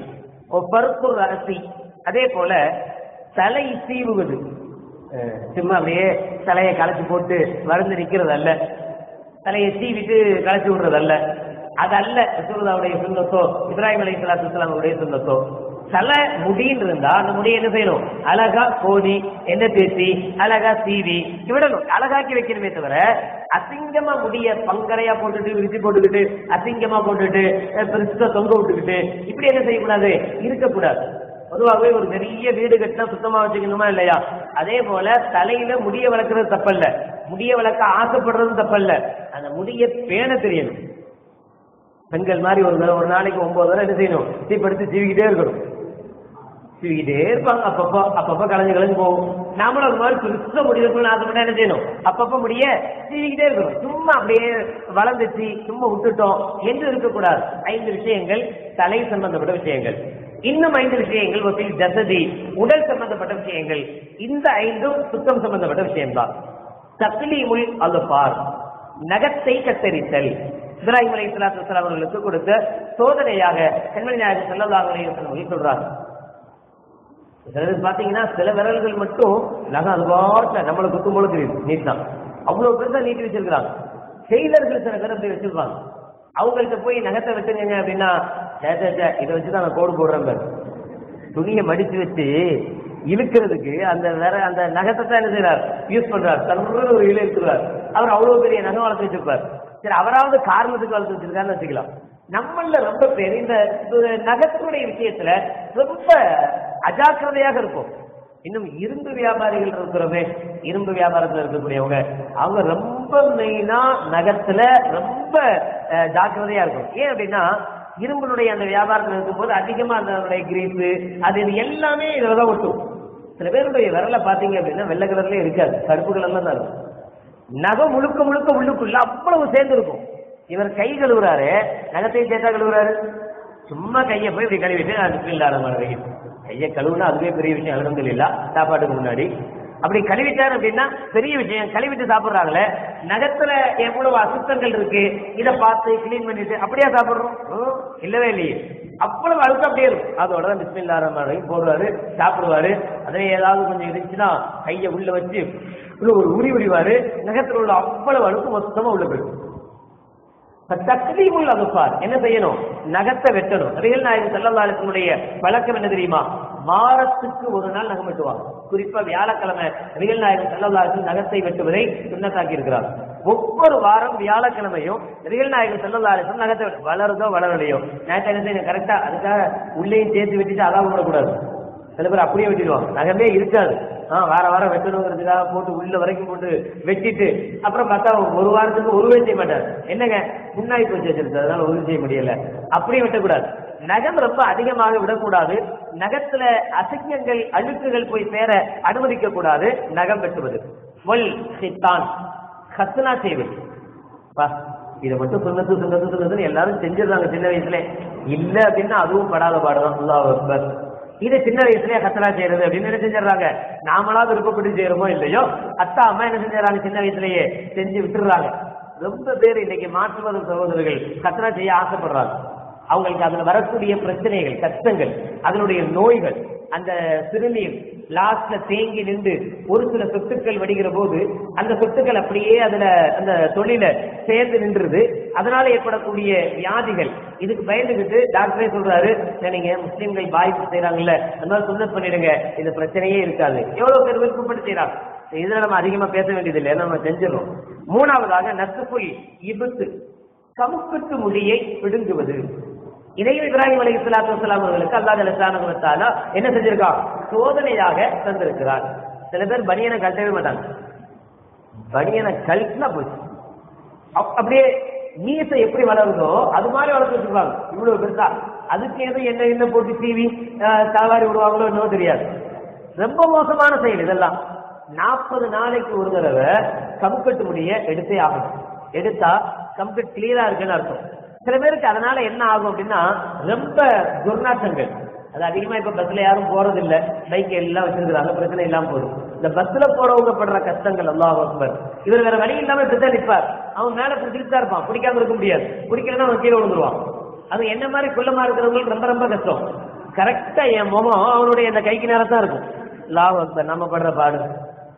அதே போல தலை சீவுவது, சும்மா அப்படியே தலையை களைச்சு போட்டு வருந்து நிக்கிறது அல்ல, தலையை சீவிட்டு களைச்சு விடுறது அல்ல, அது அல்ல ரசூலுல்லாஹ்வுடைய சுன்னத்தோ இப்ராஹிம் அலைஹிஸ்ஸலாத்து வஸ்ஸலாம் அவருடைய சுன்னத்தோ. தலை முடின்னு இருந்தா அந்த முடியை என்ன செய்யணும்? அழகா கோதி என்ன தேசி அழகா சீவி விடணும், அழகாக்கி வைக்கணுமே தவிர அசிங்கமா முடிய பங்கரையா போட்டுட்டு விரிச்சு போட்டுக்கிட்டு அசிங்கமா போட்டுட்டு பெருசா தொங்க விட்டுக்கிட்டு இப்படி என்ன செய்யக்கூடாது, இருக்கக்கூடாது. பொதுவாகவே ஒரு பெரிய வீடு கட்டினா சுத்தமா வச்சுக்கணுமா இல்லையா? அதே போல தலையில முடிய வளர்க்கறது தப்பல்ல, முடிய வளர்க்க ஆசைப்படுறதும் தப்பல்ல, அந்த முடிய பேண தெரியணும். பெண்கள் மாதிரி ஒரு நாளைக்கு 9 தடவை என்ன செய்யணும்? தீப்படுத்தி சீவிக்கிட்டே இருக்கணும், சீவிக்கிட்டே இருப்பாங்க. அப்பப்ப கலைஞ்சு போகும். நாமளும் அது மாதிரி பெருசா முடியணும்னு ஆசைப்பட்டா என்ன செய்யணும்? அப்பப்ப முடிய சீவிக்கிட்டே இருக்கணும். சும்மா அப்படியே வளர்ந்துச்சு சும்மா விட்டுட்டோம் என்று இருக்கக்கூடாது. 5 விஷயங்கள் தலை சம்பந்தப்பட்ட விஷயங்கள். இன்னும் 5 விஷயங்கள் வசீல் ஜசதி உடல் சம்பந்தப்பட்ட விஷயங்கள். இந்த 5ம் சுத்தம் சம்பந்தப்பட்ட விஷயம்தான். தக்லீமுல் அல்ஃபார், நகத்தை கத்தரித்தல். இப்ராஹிம் அலைஹிஸ்ஸலாத்து வஸ்ஸலாம் அவர்களுக்கு கொடுத்த சோதனையாக கண்மணி நாயகம் ஸல்லல்லாஹு அலைஹி வஸல்லம் சொல்றாங்க. பாத்தீங்கன்னா சில விரல்கள் மட்டும் நகம் அது பாட்டுல நம்மளை குத்தும் போல தெரியுது, நீட் தான் அவ்வளவு பெருசா நீட்டி வச்சிருக்கிறாங்க. டெய்லர்கள் சில பேர் அப்படி வச்சிருப்பாங்க. அவங்கள்ட்ட போய் நகத்தை வெட்டுங்க அப்படின்னா இதை வச்சுதான் நான் கோடு போடுறேன். துணியை மடிச்சு வச்சு இழுக்கிறதுக்கு அந்த நகத்தை தான் என்ன செய்யறார், யூஸ் பண்றார். தன்னுடைய ஒரு இலை இருக்கிறார். அவர் அவ்வளவு பெரிய நகம் வளர்த்து வச்சிருப்பார். சரி, அவராவது காரணத்துக்கு வளர்த்து வச்சிருக்காருன்னு வச்சுக்கலாம். நம்மள ரொம்ப பேர் இந்த நகத்தினுடைய விஷயத்துல ரொம்ப அஜாக்கிரதையாக இருக்கும். இன்னும் இரும்பு வியாபாரிகள் இருக்கிறவே, இரும்பு வியாபாரத்தில் இருக்கக்கூடியவங்க அவங்க ரொம்ப மெயினா நகத்துல ரொம்ப ஜாக்கிரதையா இருக்கும். ஏன் அப்படின்னா இரும்புடைய அந்த வியாபாரத்தில் இருக்கும்போது அதிகமா அந்த கிரீஸு அது எல்லாமே இதுலதான் ஒட்டும். சில பேருடைய விரல பாத்தீங்க அப்படின்னா வெள்ளை கலர்லயே இருக்காது, கருப்பு கலர்ல தான் இருக்கும். நகம் முழுக்க முழுக்க உள்ளுக்குள்ள அவ்வளவு சேர்ந்து இருக்கும். இவர் கை கழுவுறாரு, நகத்தையும் சேர்த்தா கழுவுறாரு. சும்மா கையை போய் இப்படி கழுவிட்டு பிஸ்மில்லாஹ் கையை கழுவுனா அதுவே பெரிய விஷயம். அல்ஹம்துலில்லாஹ் சாப்பாட்டுக்கு முன்னாடி அப்படி கழுவிட்டார் அப்படின்னா பெரிய விஷயம். கழுவிட்டு சாப்பிடுறாங்களே, நகத்துல எவ்வளவு அசுத்தங்கள் இருக்கு இதை பார்த்து கிளீன் பண்ணிட்டு அப்படியே சாப்பிடுறோம்? இல்லவே இல்லையே, அவ்வளவு அழுத்தம் அப்படியே இருக்கும். அதோட தான் பிஸ்மில்லாஹ் போடுவாரு, சாப்பிடுவாரு. அதே ஏதாவது கொஞ்சம் இருந்துச்சுன்னா கையை உள்ள வச்சு ஒரு உரிவாரு. நகத்துல உள்ள அவ்வளவு அழுக்கு மொத்தமா உள்ள போயிடும். தக்லீமுல் அல்ஃபார், என்ன செய்யணும்? நகத்தை வெட்டணும். நபிகள் நாயகம் ஸல்லல்லாஹு அலைஹி வஸல்லம் பழக்கம் என்ன தெரியுமா? வாரத்துக்கு ஒரு நாள் நகம் வெட்டுவாங்க. குறிப்பா வியாழக்கிழமை நபிகள் நாயகம் ஸல்லல்லாஹு அலைஹி வஸல்லம் நகத்தை வெட்டுவதை சுன்னத்தாக்கி இருக்கிறார். ஒவ்வொரு வாரம் வியாழக்கிழமையும் நபிகள் நாயகம் ஸல்லல்லாஹு அலைஹி வஸல்லம் நகத்தை வளருதோ வளரலையோ நேரத்தை என்ன செய்யணும்? கரெக்டா அதுக்காக உள்ளேயும் சேர்த்து வெட்டிட்டு அதான் விடக்கூடாது. சில பேர் அப்படியே வெட்டிடுவாங்க, நகமே இருக்காது. வாரம் வெட்டணுங்கிறதுக்காக போட்டு உள்ள வரைக்கும் போட்டு வெட்டிட்டு அப்புறம் பார்த்தா ஒரு வாரத்துக்கு ஒருவே செய்ய மாட்டார். என்னங்க முன்னாடி போச்சு வச்சிருக்கு, அதனால ஒருவே செய்ய முடியல. அப்படியே வெட்டக்கூடாது. நகம் ரொம்ப அதிகமாக விடக்கூடாது. நகத்துல அசிங்கங்கள் அழுக்குகள் போய் சேர அனுமதிக்க கூடாது. நகம் வெட்டுவது வல் ஹித்தான், ஹத்னா செய்வது. இதை மட்டும் சுண்ணத்து எல்லாரும் செஞ்சிருந்தாங்க சின்ன வயசுல. இல்ல அப்படின்னா அதுவும் படாத பாடுதான். அல்லாஹ் அக்பர். இதை சின்ன வயசுலயே ஹத்னா செய்யறது அப்படின்னு என்ன செஞ்சிடறாங்க. நாமளா விருப்பப்பட்டு செய்யறோமோ இல்லையோ அத்தா அம்மா என்ன செஞ்சாங்க, சின்ன வயசுலயே செஞ்சு விட்டுறாங்க. ரொம்ப பேர் இன்னைக்கு மாற்றுவது சகோதரர்கள் ஹத்னா செய்ய ஆசைப்படுறாங்க. அவங்களுக்கு அதுல வரக்கூடிய பிரச்சனைகள், கஷ்டங்கள், அதனுடைய நோய்கள், அந்த சிறுநீர் லாஸ்ட்ல தேங்கி நின்று ஒரு சில சொத்துக்கள் வடிகிற போது அந்த சொத்துக்கள் அப்படியே அதுல அந்த தொழில சேர்ந்து நின்றுது. அதனால ஏற்படக்கூடிய வியாதிகள், இதுக்கு பயந்துகிட்டு டாக்டரே சொல்றாரு, நீங்க முஸ்லீம்கள் பாய்ப்பு செய்யறாங்கல்ல, அந்த மாதிரி சுண்ணத் பண்ணிடுங்க, இந்த பிரச்சனையே இருக்காது. எவ்வளவு பேர் விருப்பப்பட்டு செய்யறாங்க. இதுல நம்ம அதிகமா பேச வேண்டியது இல்லை, நம்ம செஞ்சிடறோம். மூணாவதாக நஸ்ஃபுல் இப்த், கமுக்கட்டு முடியை பிடுங்குவது. இதையும் இப்ராஹிம் அலைஹிஸ்ஸலாத்து வஸ்ஸலாம் அவர்களுக்கு அல்லாஹ் ஜல்லஷானஹு வ தஆலா என்ன செஞ்சிருக்கான்? சோதனையாக தந்திருக்கிறார். சில பேர் பனியனை கழட்டவே மாட்டாங்க. பனியனை கழட்டினா போச்சு. அப்படியே மீசை எப்படி வளருதோ அது மாதிரி வளர்த்து வச்சிருப்பாங்க, இவ்வளவு பெருசா. அதுக்கு எதுவும் என்ன போட்டு டிவி சாவாரி விடுவாங்களோ என்னவோ தெரியாது. ரொம்ப மோசமான செயல் இதெல்லாம். 40 நாளைக்கு ஒரு தடவை கமுக்கட்டு முடிய எடுத்தே ஆகணும். எடுத்தா கம்ப்ளீட் கிளியரா இருக்குன்னு அர்த்தம். சில பேருக்கு அதனால என்ன ஆகும் அப்படின்னா ரொம்ப துர்நாற்றங்கள். அது அதிகமா இப்ப பஸ்ல யாரும் போறது இல்ல, பைக் எல்லாம் வச்சிருக்கிறாங்க, பிரச்சனை இல்லாம போதும். இந்த பஸ்ல போறவங்க படுற கஷ்டங்கள், அல்லாஹ் அக்பர். இவர் வேற வழி இல்லாம இப்படித்தான் நிற்பார். அவன் மேல பிடிச்சிட்டு இருப்பான், பிடிக்காம இருக்க முடியாது. பிடிக்கலன்னா அவன் கீழே விழுந்துருவான். அது என்ன மாதிரி குள்ளமா இருக்கிறவங்களுக்கு ரொம்ப ரொம்ப கஷ்டம். கரெக்டா என் முகம் அவனுடைய இந்த கைக்கு நேரம் தான் இருக்கும். அல்லாஹ் அக்பர். நம்ம படுற பாடு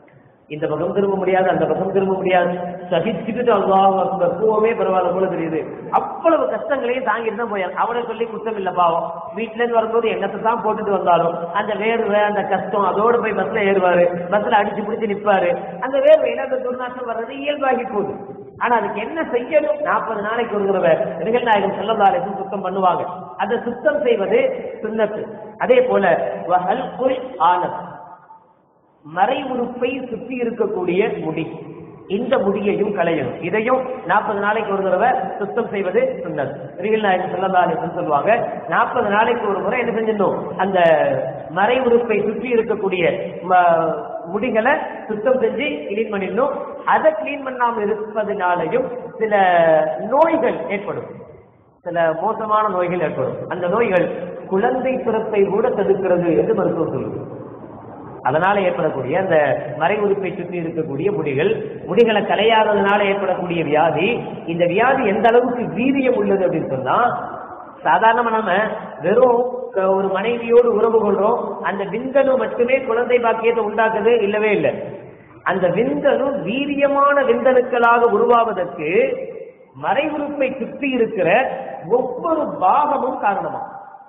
இந்த பக்கம் திரும்ப முடியாது, அந்த பக்கம் திரும்ப முடியாது, சகிச்சுக்கிட்டு அல்லாஹ் அக்பர் பூவே பரவாயில்ல போல தெரியுது. அவ்வளவு கஷ்டங்களையும் தாங்கிட்டு தான் போயார். அவனை சொல்லி குற்றம் இல்ல பாவம். வீட்டுல இருந்து வரும்போது எண்ணத்தை தான் போட்டுட்டு வந்தாலும் அந்த வேர்வை அந்த கஷ்டம் அதோடு போய் பஸ்ல ஏறுவாரு, பஸ்ல அடிச்சு பிடிச்சு நிற்பாரு. அந்த வேர்வையில அந்த துர்நாற்றம் வர்றது இயல்பாகி போகுது. ஆனா அதுக்கு என்ன செய்யணும்? 40 நாளைக்கு ஒரு தடவை நபிகள் நாயகம் ஸல்லல்லாஹு அலைஹி வஸல்லம் சுத்தம் பண்ணுவாங்க. அதை சுத்தம் செய்வது சுன்னத்து. அதே போல வஹல்குல் ஆனத், மறை உறுப்பை சுற்றி இருக்கக்கூடிய முடி, இந்த முடியையும் களையணும். இதையும் 40 நாளைக்கு ஒரு தடவை சுத்தம் செய்வது சுன்னத். நபிகள் நாயகம் ஸல்லல்லாஹு அலைஹி வஸல்லம் சொல்லுவாங்க, 40 நாளைக்கு ஒரு முறை என்ன செஞ்சிடணும், அந்த மறை உறுப்பை சுற்றி இருக்கக்கூடிய முடிகளை சுத்தம் செஞ்சு கிளீன் பண்ணிடணும். அதை கிளீன் பண்ணாமல் இருப்பதனாலையும் சில நோய்கள் ஏற்படும், சில மோசமான நோய்கள் ஏற்படும். அந்த நோய்கள் குழந்தை பிறப்பை கூட தடுக்கிறது என்று மருத்துவம் சொல்லுது. அதனால ஏற்படக்கூடிய அந்த மறை உறுப்பை சுற்றி இருக்கக்கூடிய முடிகளை களையாததுனால ஏற்படக்கூடிய வியாதி, இந்த வியாதி எந்த அளவுக்கு வீரியம் உள்ளது அப்படின்னு சொன்னா, சாதாரணமா நம்ம வெறும் ஒரு மனைவியோடு உறவு கொள்றோம், அந்த விந்தணு மட்டுமே குழந்தை பாக்கியத்தை உண்டாக்குது இல்லவே இல்லை. அந்த விந்தணு வீரியமான விந்தணுக்களாக உருவாவதற்கு மறை உறுப்பை சுற்றி இருக்கிற ஒவ்வொரு பாகமும் காரணமா.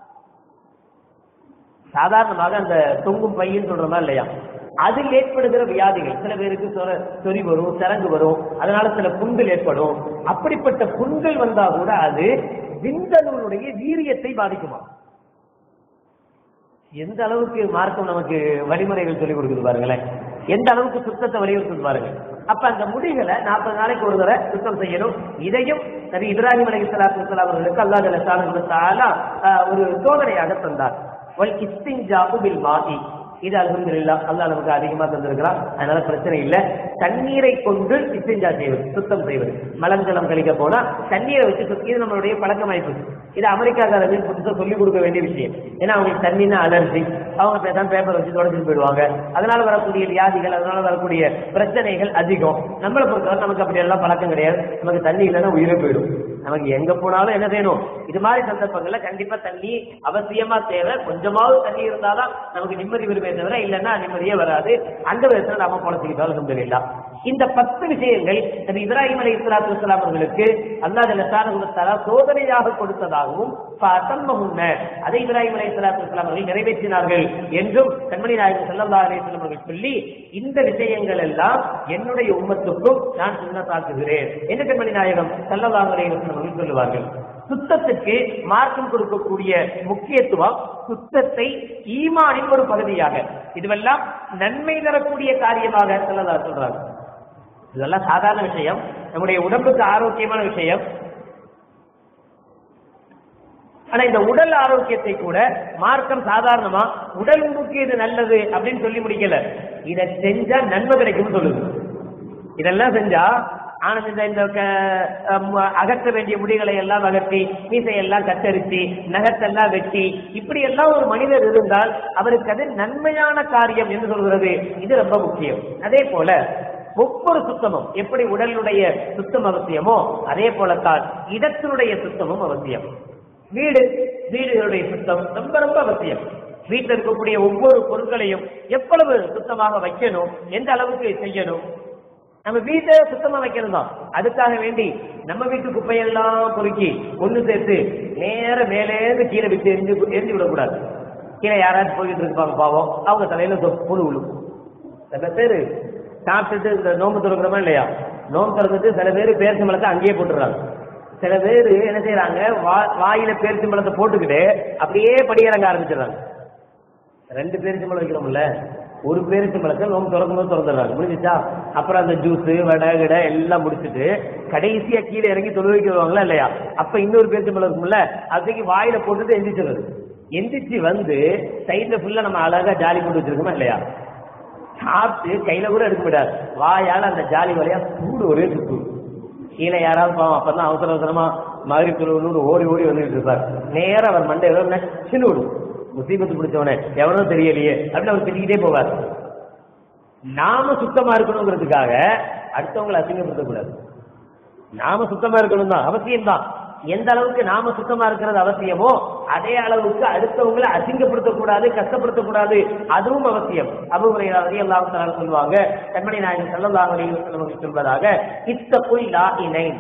சாதாரணமாக அந்த தொங்கும் பையன் சொல்றோமா இல்லையா, அதில் ஏற்படுகிற வியாதிகள், சில பேருக்கு சொறி வரும், சரங்கு வரும், அதனால சில புண்கள் ஏற்படும். அப்படிப்பட்ட புண்கள் வந்தா கூட அது விந்தணுடைய வீரியத்தை பாதிக்குமா. எந்த அளவுக்கு மார்க்கம் நமக்கு வழிமுறைகள் சொல்லிக் கொடுக்குது பாருங்களேன், எந்த அளவுக்கு சுத்தத்தை வலியுறுத்துது பாருங்க. அப்ப அந்த முடிகளை 40 நாளைக்கு ஒரு தடவை சுத்தம் செய்யணும். இதையும் நபி இப்ராஹிம் அலைஹிஸ்ஸலாத்து வஸ்ஸலாம் அவர்களுக்கு அல்லாஹ் ஜல்ல ஷானஹு ஒரு சோதனையாக தந்தார். வல் இஸ்தின்ஜாஉ பில் மாஇ, இது அல்ஹம்துலில்லாஹ் அல்லாஹ் நமக்கு அதிகமா தந்திருக்கிறான், அதனால பிரச்சனை இல்லை. தண்ணீரை கொண்டு இஸ்தின்ஜா செய்வது, சுத்தம் செய்வது. மலஞ்சலம் கழிக்க போனா தண்ணீரை வச்சு இது நம்மளுடைய பழக்கமாயிப்பு. இது அமெரிக்காக்காரர்கள் புதுசாக சொல்லிக் கொடுக்க வேண்டிய விஷயம். ஏன்னா அவங்களுக்கு தண்ணின்னா அலர்ஜி, அவங்க பேப்பர் வச்சு தொடச்சிட்டு போயிடுவாங்க. அதனால வரக்கூடிய வியாதிகள், அதனால வரக்கூடிய பிரச்சனைகள் அதிகம். நம்மளை பொறுத்தவரை நமக்கு அப்படி எல்லாம் பழக்கம் கிடையாது. நமக்கு தண்ணி இல்லைன்னா உயிரை போயிடும். நமக்கு எங்க போனாலும் என்ன செய்யணும், இது மாதிரி சந்தர்ப்பங்கள்ல கண்டிப்பா தண்ணி அவசியமா தேவை. கொஞ்சமாவது தண்ணி இருந்தாதான் நமக்கு நிம்மதி வருமே தவிர இல்லைன்னா நிம்மதியே வராது. அந்த விதத்துல நாம குழந்தைக்கிட்டாலும் அல்ஹம்துலில்லாஹ். இந்த 10 விஷயங்கள் நபி இப்ராஹிம் அலைஹிஸ்ஸலாத்து வஸ்ஸலாம் அவர்களுக்கு அல்லாஹ் ஜல்ல ஷானஹு வ தஆலா சோதனையாக கொடுத்ததாகவும் அதை இப்ராஹிம் அலைஹிஸ்ஸலாத்து வஸ்ஸலாம் அவர்கள் நிறைவேற்றினார்கள் என்றும் கண்மணி நாயகம் ஸல்லல்லாஹு அலைஹி வஸல்லம் அவர்கள் சொல்லி, இந்த விஷயங்கள் எல்லாம் என்னுடைய உம்மத்துக்கும் நான் சுன்னத்தாக்குகிறேன் என்று கண்மணி நாயகம் ஸல்லல்லாஹு அலைஹி வஸல்லம் அவர்கள் சொல்லுவார்கள். சுத்தத்துக்கு மார்க்கம் கொடுக்கக்கூடிய முக்கியத்துவம், சுத்தத்தை ஈமானின் ஒரு பகுதியாக, இதுவெல்லாம் நன்மை தரக்கூடிய காரியமாக ஸல்லல்லாஹு சொல்றாங்க. இதெல்லாம் சாதாரண விஷயம், நம்முடைய உடம்புக்கு ஆரோக்கியமான விஷயம். ஆனா இந்த உடல் ஆரோக்கியத்தை கூட மார்க்கம் சாதாரணமா உடல் உறுப்புக்கு இது நல்லது அப்படின்னு சொல்லி முடிக்கல. இதை செஞ்சா நன்மை கிடைக்கும் சொல்லுது. இதெல்லாம் செஞ்சா இந்த அகற்ற வேண்டிய முடிகளை எல்லாம் அகற்றி, மீசையெல்லாம் கத்தரிச்சு, நகத்தெல்லாம் வெட்டி, இப்படி எல்லாம் ஒரு மனிதர் இருந்தால் அவருக்கு அது நன்மையான காரியம் என்று சொல்கிறது. இது ரொம்ப முக்கியம். அதே போல ஒவ்வொரு சுத்தமும் எப்படி உடலுடைய சுத்தம் அவசியமோ அதே போலத்தான் இடத்தினுடைய சுத்தமும் அவசியம். வீடுகளுடைய சுத்தம் ரொம்ப ரொம்ப அவசியம். வீட்டில் இருக்கக்கூடிய ஒவ்வொரு பொருட்களையும் எவ்வளவு சுத்தமாக வைக்கணும், எந்த அளவுக்கு செய்யணும். நம்ம வீட்டை சுத்தமா வைக்கணும் தான். அதுக்காக வேண்டி நம்ம வீட்டு குப்பையெல்லாம் பொறுக்கி ஒண்ணு சேர்த்து நேர மேலேந்து கீழே விட்டு எரிஞ்சு விடக்கூடாது. கீழே யாராச்சும் போய்கிட்டு இருப்பாங்க பாவம், அவங்க தலையில புழு விழும். சில பேரு சாப்பிட்டுட்டு இந்த நோம்பு திறக்கிறோமா இல்லையா, நோம்பு திறந்துட்டு சில பேர் பேரிச்சம்பழத்தை அங்கேயே போட்டுறாங்க. சில பேர் என்ன செய்யறாங்க, வாயில பேரிச்சம்பழத்தை போட்டுக்கிட்டு அப்படியே படியிறங்க ஆரம்பிச்சிடறாங்க. 2 பேரிச்சம்பழம் வைக்கிறோம்ல, ஒரு பேரிச்சம்பழத்தை நோம்பு திறக்கும் போது திறந்துடுறாங்க, முடிஞ்சிச்சா. அப்புறம் அந்த ஜூஸ் வடை கிடை எல்லாம் முடிச்சுட்டு கடைசியா கீழே இறங்கி தொழுவைக்கு வருவாங்களா இல்லையா, அப்ப இன்னொரு பேரிச்சம்பழம் இருக்கும்ல, அதுக்கு வாயில போட்டுட்டு எந்திரிச்சிடுறது. எந்திரிச்சு வந்து சைட்ல ஃபுல்லா நம்ம அழகா ஜாலி போட்டு வச்சிருக்கோமா இல்லையா, சாப்பிட்டு கையில கூட எடுக்க முடியாது, வாயால அந்த ஜாலி வழியா சூடு ஒரே சுத்து. கீழே யாராவது பாவம் அப்பதான் அவசர அவசரமா மகரிப் தொழுவுன்னு ஓடி ஓடி வந்துட்டு இருப்பார். நேரம் அவர் மண்டை நச்சுன்னு விடும், முசீபத்து பிடிச்சவனே எவனோ தெரியலையே அப்படின்னு அவர் திட்டிக்கிட்டே போவார். நாம சுத்தமா இருக்கணுங்கிறதுக்காக அடுத்தவங்களை அசிங்கப்படுத்தக்கூடாது. நாம சுத்தமா இருக்கணும் தான், அவசியம் தான். எந்த அளவுக்கு நாம சுத்தமா இருக்கிறது அவசியமோ அதே அளவுக்கு அடுத்தவங்களை அசிங்கப்படுத்தக்கூடாது, கஷ்டப்படுத்தக்கூடாது, அதுவும் அவசியம். அபூ ஹுரைரா ரலியல்லாஹு தஆலா சொல்வாங்க, கண்மணி நாயகம் ஸல்லல்லாஹு அலைஹி வஸல்லம் சொல்வதாக, இத்தகுல் லாஇனைன்,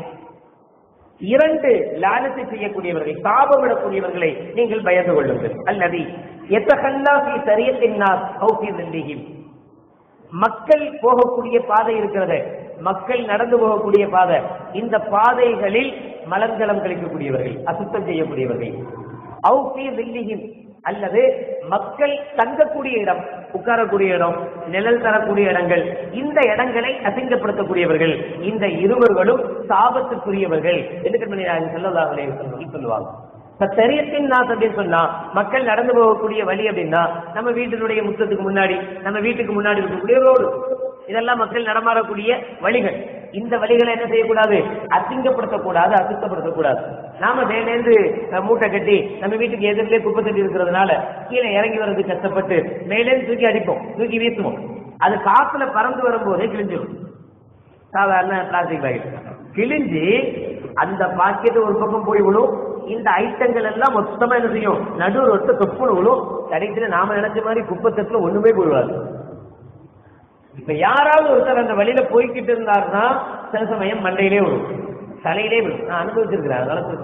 2 லானத்தை செய்யக்கூடியவர்கள், சாபமிடக்கூடியவர்களை நீங்கள் பயந்து கொள்ளுங்கள். அல்லதி யதஹல்லா ஃபீ ஸரியத்தின் நாஸ் அவு ஃபீ ஸில்லிஹிம், மக்கள் போகக்கூடிய பாதை இருக்கிறது, மக்கள் நடந்து போகக்கூடிய பாதை, இந்த பாதைகளில் மலர்ஜலம் கழிக்கக்கூடியவர்கள், அசுத்தம் செய்யக்கூடியவர்கள். அவு ஃபீ ஸில்லிஹிம், அல்லது மக்கள் தங்கக்கூடிய இடம், உட்காரக்கூடிய இடம், நிழல் தரக்கூடிய இடங்கள், இந்த இடங்களை அசிங்கப்படுத்தக்கூடியவர்கள், இந்த இருவர்களும் சாபத்துக்குரியவர்கள் என்று ஸல்லல்லாஹு அலைஹி வஸல்லம் சொல்லுவாங்க. தெரியத்தின் நாஸ் அப்படின்னு சொன்னா மக்கள் நடந்து போகக்கூடிய வழி அப்படின்னா நம்ம வீட்டினுடைய முற்றத்துக்கு முன்னாடி, நம்ம வீட்டுக்கு முன்னாடி இருக்கக்கூடிய ரோடு, இதெல்லாம் மக்கள் நடமாடக்கூடிய வழிகள். இந்த வழிகளை என்ன செய்யக்கூடாது, அசிங்கப்படுத்தக்கூடாது, அசுத்தப்படுத்தக்கூடாது. நாம மேலேந்து மூட்டை கட்டி நம்ம வீட்டுக்கு எதிரிலே குப்பை தட்டி இருக்கிறதுனால கீழே இறங்கி வர்றது கஷ்டப்பட்டு மேலேந்து தூக்கி அடிப்போம், தூக்கி வீசுவோம். அது காத்துல பறந்து வரும்போதே கிழிஞ்சிடும். சாதாரண பிளாஸ்டிக் பாக்கெட் கிழிஞ்சு அந்த பாக்கெட் ஒரு பக்கம் போய் விழும், இந்த ஐட்டங்கள் எல்லாம் மொத்தமா என்ன செய்யும், நடு ரொட்ட தொப்புன்னு விழும். கடைசியில நாம நினைச்ச மாதிரி குப்பை தட்டுல ஒண்ணுமே போயிடுவாரு. இப்ப யாராவது ஒருத்தர் அந்த வழியில போய்கிட்டு இருந்தாருன்னா சில சமயம் மண்டையிலே விடும், தலையிலே விடும். நான் அனுபவிச்சிருக்கிறேன்.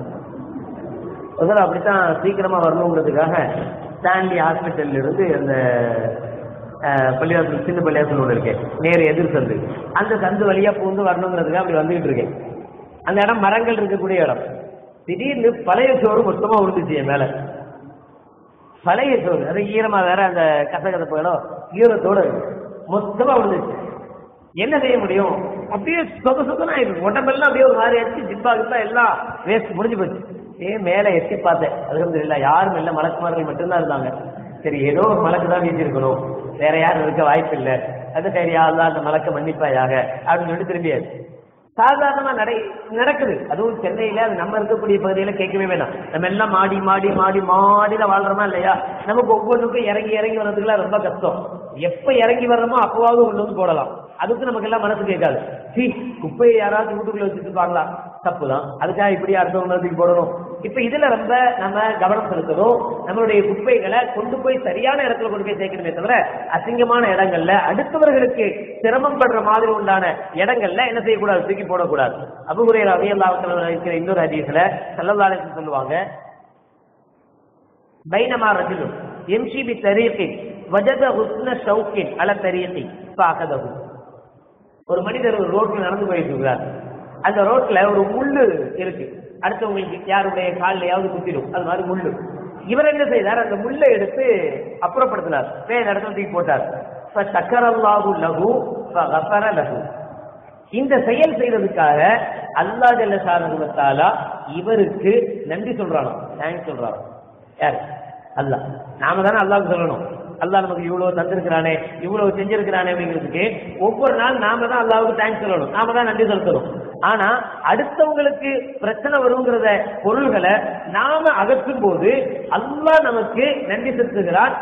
அதனால அப்படித்தான் சீக்கிரமா வரணுங்கிறதுக்காக ஸ்டான்லி ஹாஸ்பிட்டல்ல இருந்து அந்த பள்ளிவாசல், சின்ன பள்ளிவாசல் ஒன்று இருக்கேன், நேரு எதிர் சந்து, அந்த சந்து வழியா பூந்து வரணுங்கிறதுக்காக அப்படி வந்துகிட்டு இருக்கேன். அந்த இடம் மரங்கள் இருக்கக்கூடிய இடம். திடீர்னு பழைய சோறு மொத்தமா விழுந்துச்சு என் மேல. பழைய சோறு, அது ஈரமா வேற, அந்த கசகசப்பு இடம் ஈரத்தோடு மொத்தமா விழுந்துச்சு. என்ன செய்ய முடியும், அப்படியே சொகனா இருக்கு, உடம்பெல்லாம் அப்படியே ஒரு மாதிரி எடுத்து ஜிப்பாக்குத்தா எல்லாம் வேஸ்ட் முடிஞ்சு போச்சு. மேல எட்டி பார்த்தேன், அல்ஹம்துலில்லாஹ் யாரும் இல்லை, மலக்குமார்கள் மட்டும்தான் இருந்தாங்க. சரி, ஏதோ ஒரு மலக்கு தான் வீசிருக்கணும், வேற யாரும் இருக்க வாய்ப்பு இல்லை. அது சரி, அல்லாஹ் அந்த மலக்க மன்னிப்பாயாக அப்படின்னு சொல்லி திரும்பியாரு. சாதாரணமா நடக்குது. அதுவும் சென்னையில, அது நம்ம இருக்கக்கூடிய பகுதியில கேட்கவே வேண்டாம். நம்ம எல்லாம் மாடி மாடி மாடி மாடியில வாழ்றோமா இல்லையா, நமக்கு ஒவ்வொன்றுக்கும் இறங்கி இறங்கி வர்றதுக்குலாம் ரொம்ப கஷ்டம். எப்ப இறங்கி வர்றோமோ அப்பவாவது கொண்டு வந்து போடலாம், அதுக்கு நமக்கு எல்லாம் மனசு கேட்காது. குப்பையை யாராவது வீட்டுக்குள்ள வச்சுட்டு இருப்பாங்களா, தப்புதான், அதுக்காக இப்படி அடுத்தவங்களுக்கு போடணும். இப்ப இதுல ரொம்ப நம்ம கவனம் செலுத்தணும். நம்மளுடைய குப்பைகளை கொண்டு போய் சரியான இடத்துல கொண்டு போய் சேர்க்கணுமே தவிர அசிங்கமான இடங்கள்ல, அடுத்தவர்களுக்கு சிரமம் படுற மாதிரி உண்டான இடங்கள்ல என்ன செய்யக்கூடாது, தூக்கி போடக்கூடாது. அபூ ஹுரைரா ரலியல்லாஹு தஆலா இருக்கிற இன்னொரு ஹதீஸ்ல ஸல்லல்லாஹு அலைஹி வஸல்லம் சொல்லுவாங்க, பைனமா ரஜுலுன் யம்ஷி பி தரீகின் வஜத ஹுஸ்ன ஷௌகின் அல தரீகி ஃபஅகதஹு. ஒரு மனிதர் ஒரு ரோட்ல நடந்து போயிட்டு இருக்கிறார். அந்த ரோட்ல ஒரு முள்ளு இருக்கு, அடுத்தவங்களுக்கு யாருடைய காலிலையாவது குத்திடும், அது மாதிரி முள்ளு. இவர் என்ன செய்தார், அந்த முள்ளை எடுத்து அப்புறப்படுத்தினார், வேற இடத்துல தூக்கி போட்டார். ஃபஷக்கரல்லாஹு லஹு ஃபகஃபர லஹு. இந்த செயல் செய்யறதுக்காக அல்லாஹ் ஜல்ல ஷானஹு வ தஆலா இவருக்கு நன்றி சொல்றானோ, தேங்க்ஸ் சொல்றானோ. யார்? அல்லாஹ். நாம தானே அல்லாஹ்வுக்கு சொல்லணும், அல்லாஹ் நமக்கு இவ்வளவு தந்திருக்கிறானே, இவ்வளவு செஞ்சிருக்கிறானே அப்படிங்கிறதுக்கு ஒவ்வொரு நாள் நாம தான் அல்லாஹ்வுக்கு தேங்க்ஸ் சொல்லணும், நாம தான் நன்றி செலுத்தணும். ஆனா அடுத்தவங்களுக்கு பிரச்சனை வருங்கிறத பொருள்களை நாம அகற்றும் போது அல்லாஹ் நமக்கு நன்றி செலுத்துகிறான்.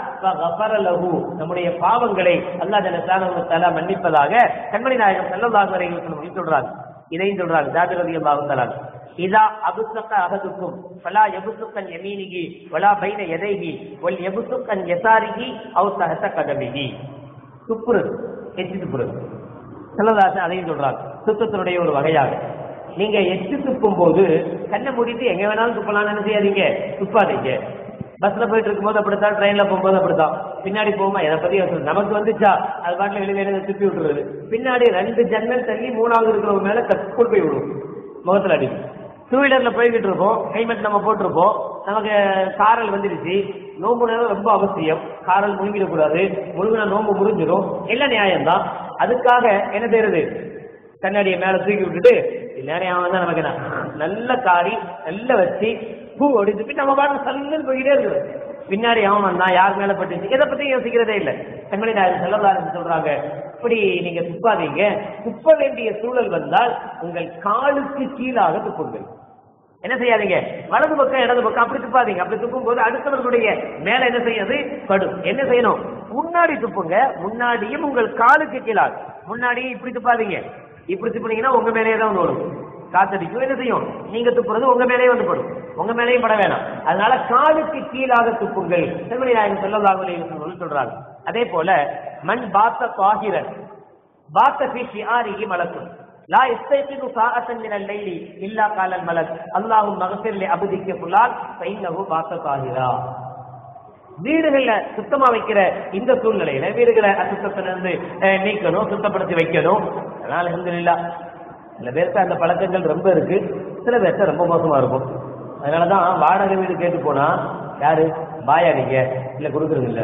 நம்முடைய பாவங்களை அல்லாஹ் ஜல்ல ஷானஹு வ தஆலா மன்னிப்பதாக கண்மணி நாயகம் ஸல்லல்லாஹு அலைஹி வஸல்லம் சொல்றாங்க. இதையும் சொல்றாங்க ஜாபிர் ரலியல்லாஹு தஆலா, இதா அபுஸக அஹதுக்கும் ஃபலா யபுஸுகன் யமீனிஹி வலா பைன யதைஹி வல் யபுஸுகன் யசாரிஹி அவ் தஹத கதமிஹி. துப்புறது, எச்சி துப்புறது. ஸல்லல்லாஹு அதையும் சொல்றாங்க, சுத்தத்தினுடைய ஒரு வகையாக. நீங்க எச்சி துப்பும் போது கண்ணை மூடிட்டு எங்க வேணாலும் துப்பலாம்னு என்ன செய்யாதீங்க, துப்பாதீங்க. பஸ்ல போயிட்டு இருக்கும்போது அப்படித்தான், ட்ரெயின்ல போகும்போது அப்படித்தான். பின்னாடி போகுமா எதை பத்தி நமக்கு வந்துச்சா அது பாட்டில் வெளியே துப்பி விட்டுறது. பின்னாடி 2 ஜன்னல் தள்ளி 3வது இருக்கிறவங்க மேல கற்கொள் போய் விடும், முகத்துல அடிக்கும். 2 வீலர்ல போய்கிட்டு இருப்போம், ஹெல்மெட் நம்ம போட்டிருப்போம், நமக்கு காரல் வந்துருச்சு, நோம்பு நேரம் ரொம்ப அவசியம், காரல் முழுங்கிடக்கூடாது, முழுங்கின நோம்பு முறிஞ்சிடும், எல்லாம் நியாயம்தான். அதுக்காக என்ன செய்யறது, கண்ணாடியை மேல தூக்கி விட்டுட்டு நேரம் தான் நமக்கு நல்ல காரி நல்லா வச்சு பூ ஒடிச்சு நம்ம பாட்டு சல்லுன்னு போய்கிட்டே இருக்குது. பின்னாடி அவன் வந்தான், யார் மேல பட்டுச்சு, எதை பத்தி யோசிக்கிறதே இல்லை. கண்மணி நாயகம் ஸல்லல்லாஹு அலைஹி வஸல்லம் சொல்றாங்க, இப்படி நீங்க துப்பாதீங்க. துப்ப வேண்டிய சூழல் வந்தால் உங்கள் காலுக்கு கீழாக துப்புங்கள். என்ன செய்யாதீங்க, வலது பக்கம் இடது பக்கம் அப்படி துப்பாதீங்க. அப்படி துப்பும் போது அடுத்தவர்களுடைய மேல என்ன செய்யாது, படும். என்ன செய்யணும், முன்னாடி துப்புங்க. முன்னாடியும் உங்கள் காலுக்கு கீழாக, முன்னாடியும் இப்படி துப்பாதீங்க. இப்படி துப்புனீங்கன்னா உங்க மேலேயே தான் வரும். காத்தடிக்கும், என்ன செய்யும், நீங்க துப்புறது உங்க மேலேயே வந்து படும், உங்க மேலேயும் பட வேணாம். அதனால காலுக்கு கீழாக துப்புங்கள் திருமணி நாயகம் ஸல்லல்லாஹு அலைஹி வஸல்லம் சொல்றாங்க. அதே போல மன் பாத்த தாஹிரன் பாத்த ஃபீ ஷிஆரிஹி மலக்குன் லா யஸ்தைகிது சாஅத்தன் மினல் லைலி இல்லா காலல் மலக் அல்லாஹும்ம மக்ஃபிர் லி அப்திக ஃபுலான் ஃபஇன்னஹு பாத்த தாஹிரா. வீடுகளை சுத்தமா வைக்கிற இந்த சூழ்நிலையில வீடுகளை அசுத்தத்திலிருந்து நீக்கணும், சுத்தப்படுத்தி வைக்கணும். அதனால அல்ஹம்துலில்லாஹ் சில பேருக்கு அந்த பழக்கங்கள் ரொம்ப இருக்கு, சில பேருக்கு ரொம்ப மோசமா இருக்கும். அதனாலதான் வாடகை வீடு கேட்டு போனா யாரு பாயா நீங்க இல்ல கொடுக்கறது இல்ல.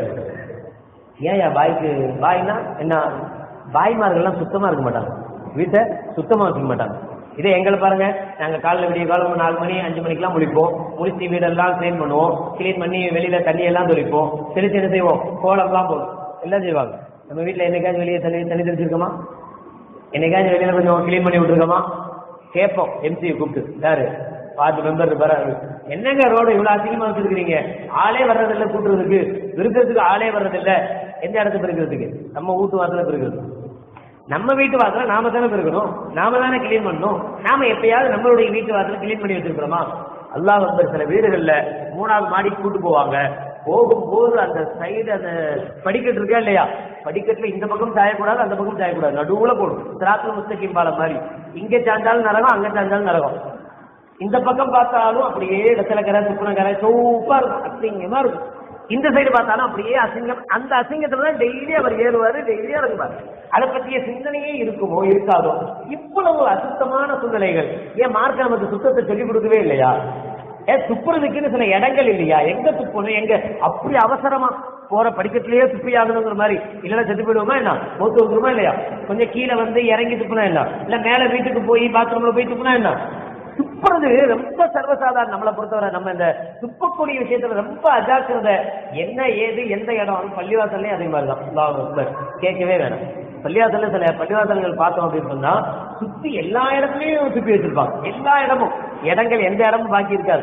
ஏன் பாய்க்கு பாய்னா என்ன, பாய்மார்கள்லாம் சுத்தமா இருக்க மாட்டாங்க, வீட்டை சுத்தமா வச்சுக்க மாட்டாங்க. இதே எங்களை பாருங்க, நாங்க காலைல விடிய காலம் 4 மணி 5 மணிக்கெல்லாம் முடிப்போம், முடிச்சு வீடெல்லாம் கிளீன் பண்ணுவோம், கிளீன் பண்ணி வெளியில தண்ணியெல்லாம் தெளிப்போம், தெளிச்சு என்ன செய்வோம், கோலம்லாம் போடும், எல்லாம் செய்வாங்க. நம்ம வீட்டுல என்னைக்காச்சும் வெளியே தண்ணி தெளிச்சிருக்கோமா, என்னைக்காச்சும் வெளியில கொஞ்சம் கிளீன் பண்ணி விட்டுருக்கோமா, கேட்போம் எம்சியை கூப்பிட்டு, யாரு வார்டு மெம்பர் வராது, என்னங்க ரோடு இவ்வளவு அசிங்கமா வச்சிருக்கீங்க, ஆளே வர்றதில்ல, கூட்டுறதுக்கு இருக்கிறதுக்கு ஆளே வர்றதில்ல, எந்த இடத்துக்கு இருக்கிறதுக்கு, நம்ம வீட்டு வாசல இருக்கிறது, நம்ம வீட்டு வாசல நாம தானே இருக்கணும், நாம தானே கிளீன் பண்ணணும். நாம எப்பயாவது நம்மளுடைய வீட்டு வாசல கிளீன் பண்ணி வச்சிருக்கிறோமா? அல்லாஹ் அக்பர். சில வீடுகள்ல 3வது மாடிக்கு கூட்டு போவாங்க, போகும்போது அந்த சைடு அந்த படிக்கட்டு இருக்கா இல்லையா, படிக்கட்டுல இந்த பக்கம் சாயக்கூடாது, அந்த பக்கம் சாயக்கூடாது, நடுவுல போடும், சிராத்துல் முஸ்தகீம் பாலம் மாதிரி, இங்க சாஞ்சாலும் நரகம், அங்க சாஞ்சாலும் நரகம். இந்த பக்கம் பார்த்தாலும் அப்படியே இடத்துல கரை துப்புன கரை சூப்பா இருக்கும், அசிங்கமா இருக்கும். இந்த சைடு பார்த்தாலும் அப்படியே அசிங்கம். அந்த அசிங்கத்துல தான் டெய்லி அவர் ஏறுவாரு, டெய்லி இறங்குவாரு. அதை பற்றிய சிந்தனையே இருக்குமோ இருக்காதோ, இவ்வளவு அசுத்தமான சூழ்நிலைகள். ஏன் மார்க்க நமக்கு சுத்தத்தை சொல்லிக் கொடுக்கவே இல்லையா? ஏன் துப்புறதுக்குன்னு சில இடங்கள் இல்லையா? எங்க துப்பணும், எங்க அப்படி அவசரமா போற படிக்கட்டிலேயே துப்பி ஆகணுங்கிற மாதிரி, இல்லைன்னா செத்து போயிடுவோமா என்ன, மூத்து வந்துருமா இல்லையா? கொஞ்சம் கீழே வந்து இறங்கி துப்புனா என்ன, இல்ல மேல வீட்டுக்கு போய் பாத்ரூம்ல போய் துப்புனா என்ன? துப்புறது ரொம்ப சர்வசாதாரணம். நம்மளை பொறுத்தவரை நம்ம இந்த துப்பக்கூடிய விஷயத்துல ரொம்ப அஜாக்கிரதை. என்ன ஏது எந்த இடம், பள்ளிவாசல்லே அதே மாதிரிதான், கேட்கவே வேணும். பள்ளிவாசல்ல சில பள்ளிவாசல்கள் பார்த்தோம் அப்படின்னு சொன்னா சுத்தி எல்லா இடத்துலயும் துப்பி வச்சிருப்பாங்க, எல்லா இடமும், இடங்கள் எந்த இடமும் பாக்கி இருக்காது.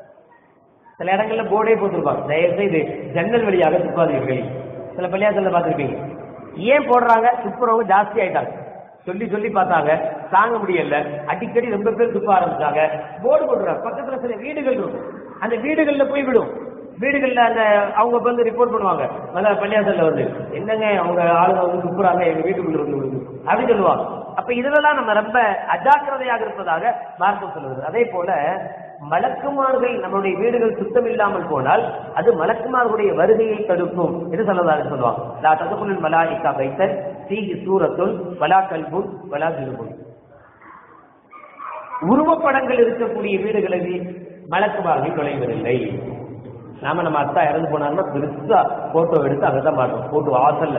சில இடங்கள்ல போர்டே போட்டிருப்பாங்க, தயவுசெய்து ஜன்னல் வழியாக துப்பாதீர்கள். சில பள்ளிவாசல்ல பார்த்திருப்பீங்க. ஏன் போடுறாங்க? துப்புறவங்க ஜாஸ்தி ஆயிட்டாங்க, சொல்லி சொல்லி பார்த்தாங்க, தாங்க முடியல, அடிக்கடி ரொம்ப பேர் துப்ப ஆரம்பிச்சாங்க. போர்டு போடுறாங்க, பக்கத்துல சில வீடுகள் இருக்கும், அந்த வீடுகள்ல போய் விடும். வீடுகள்ல அந்த அவங்க வந்து ரிப்போர்ட் பண்ணுவாங்க, அதாவது பள்ளியாசல்ல வந்து, என்னங்க அவங்க ஆளுங்க வந்து துப்புறாங்க எங்க வீட்டுக்குள்ள இருந்து அப்படின்னு சொல்லுவாங்க. அப்ப இதுலலாம் நம்ம ரொம்ப அஜாக்கிரதையாக இருப்பதாக மார்க்கம் சொல்லுவது. அதே போல மலக்குமார்கள் நம்மளுடைய வீடுகள் சுத்தம் இல்லாமல் போனால் அது மலக்குமார்களுடைய வருகையை தடுக்கும் என்று சொல்லதாக சொல்லுவாங்க. லா ததுகுலுல் மலாயிகா பைத்தன் ஃபீஹி சூரத்துன் வலா கல்புன் வலா ஜுனுபுன். உருவப்படங்கள் இருக்கக்கூடிய வீடுகளில் மலக்குமார்கள் நுழைவதில்லை. நாம நம்ம அத்தா இறந்து போனாருன்னா பெருசா போட்டோ எடுத்து அங்கதான் மாட்டோம், போட்டு வாசல்ல.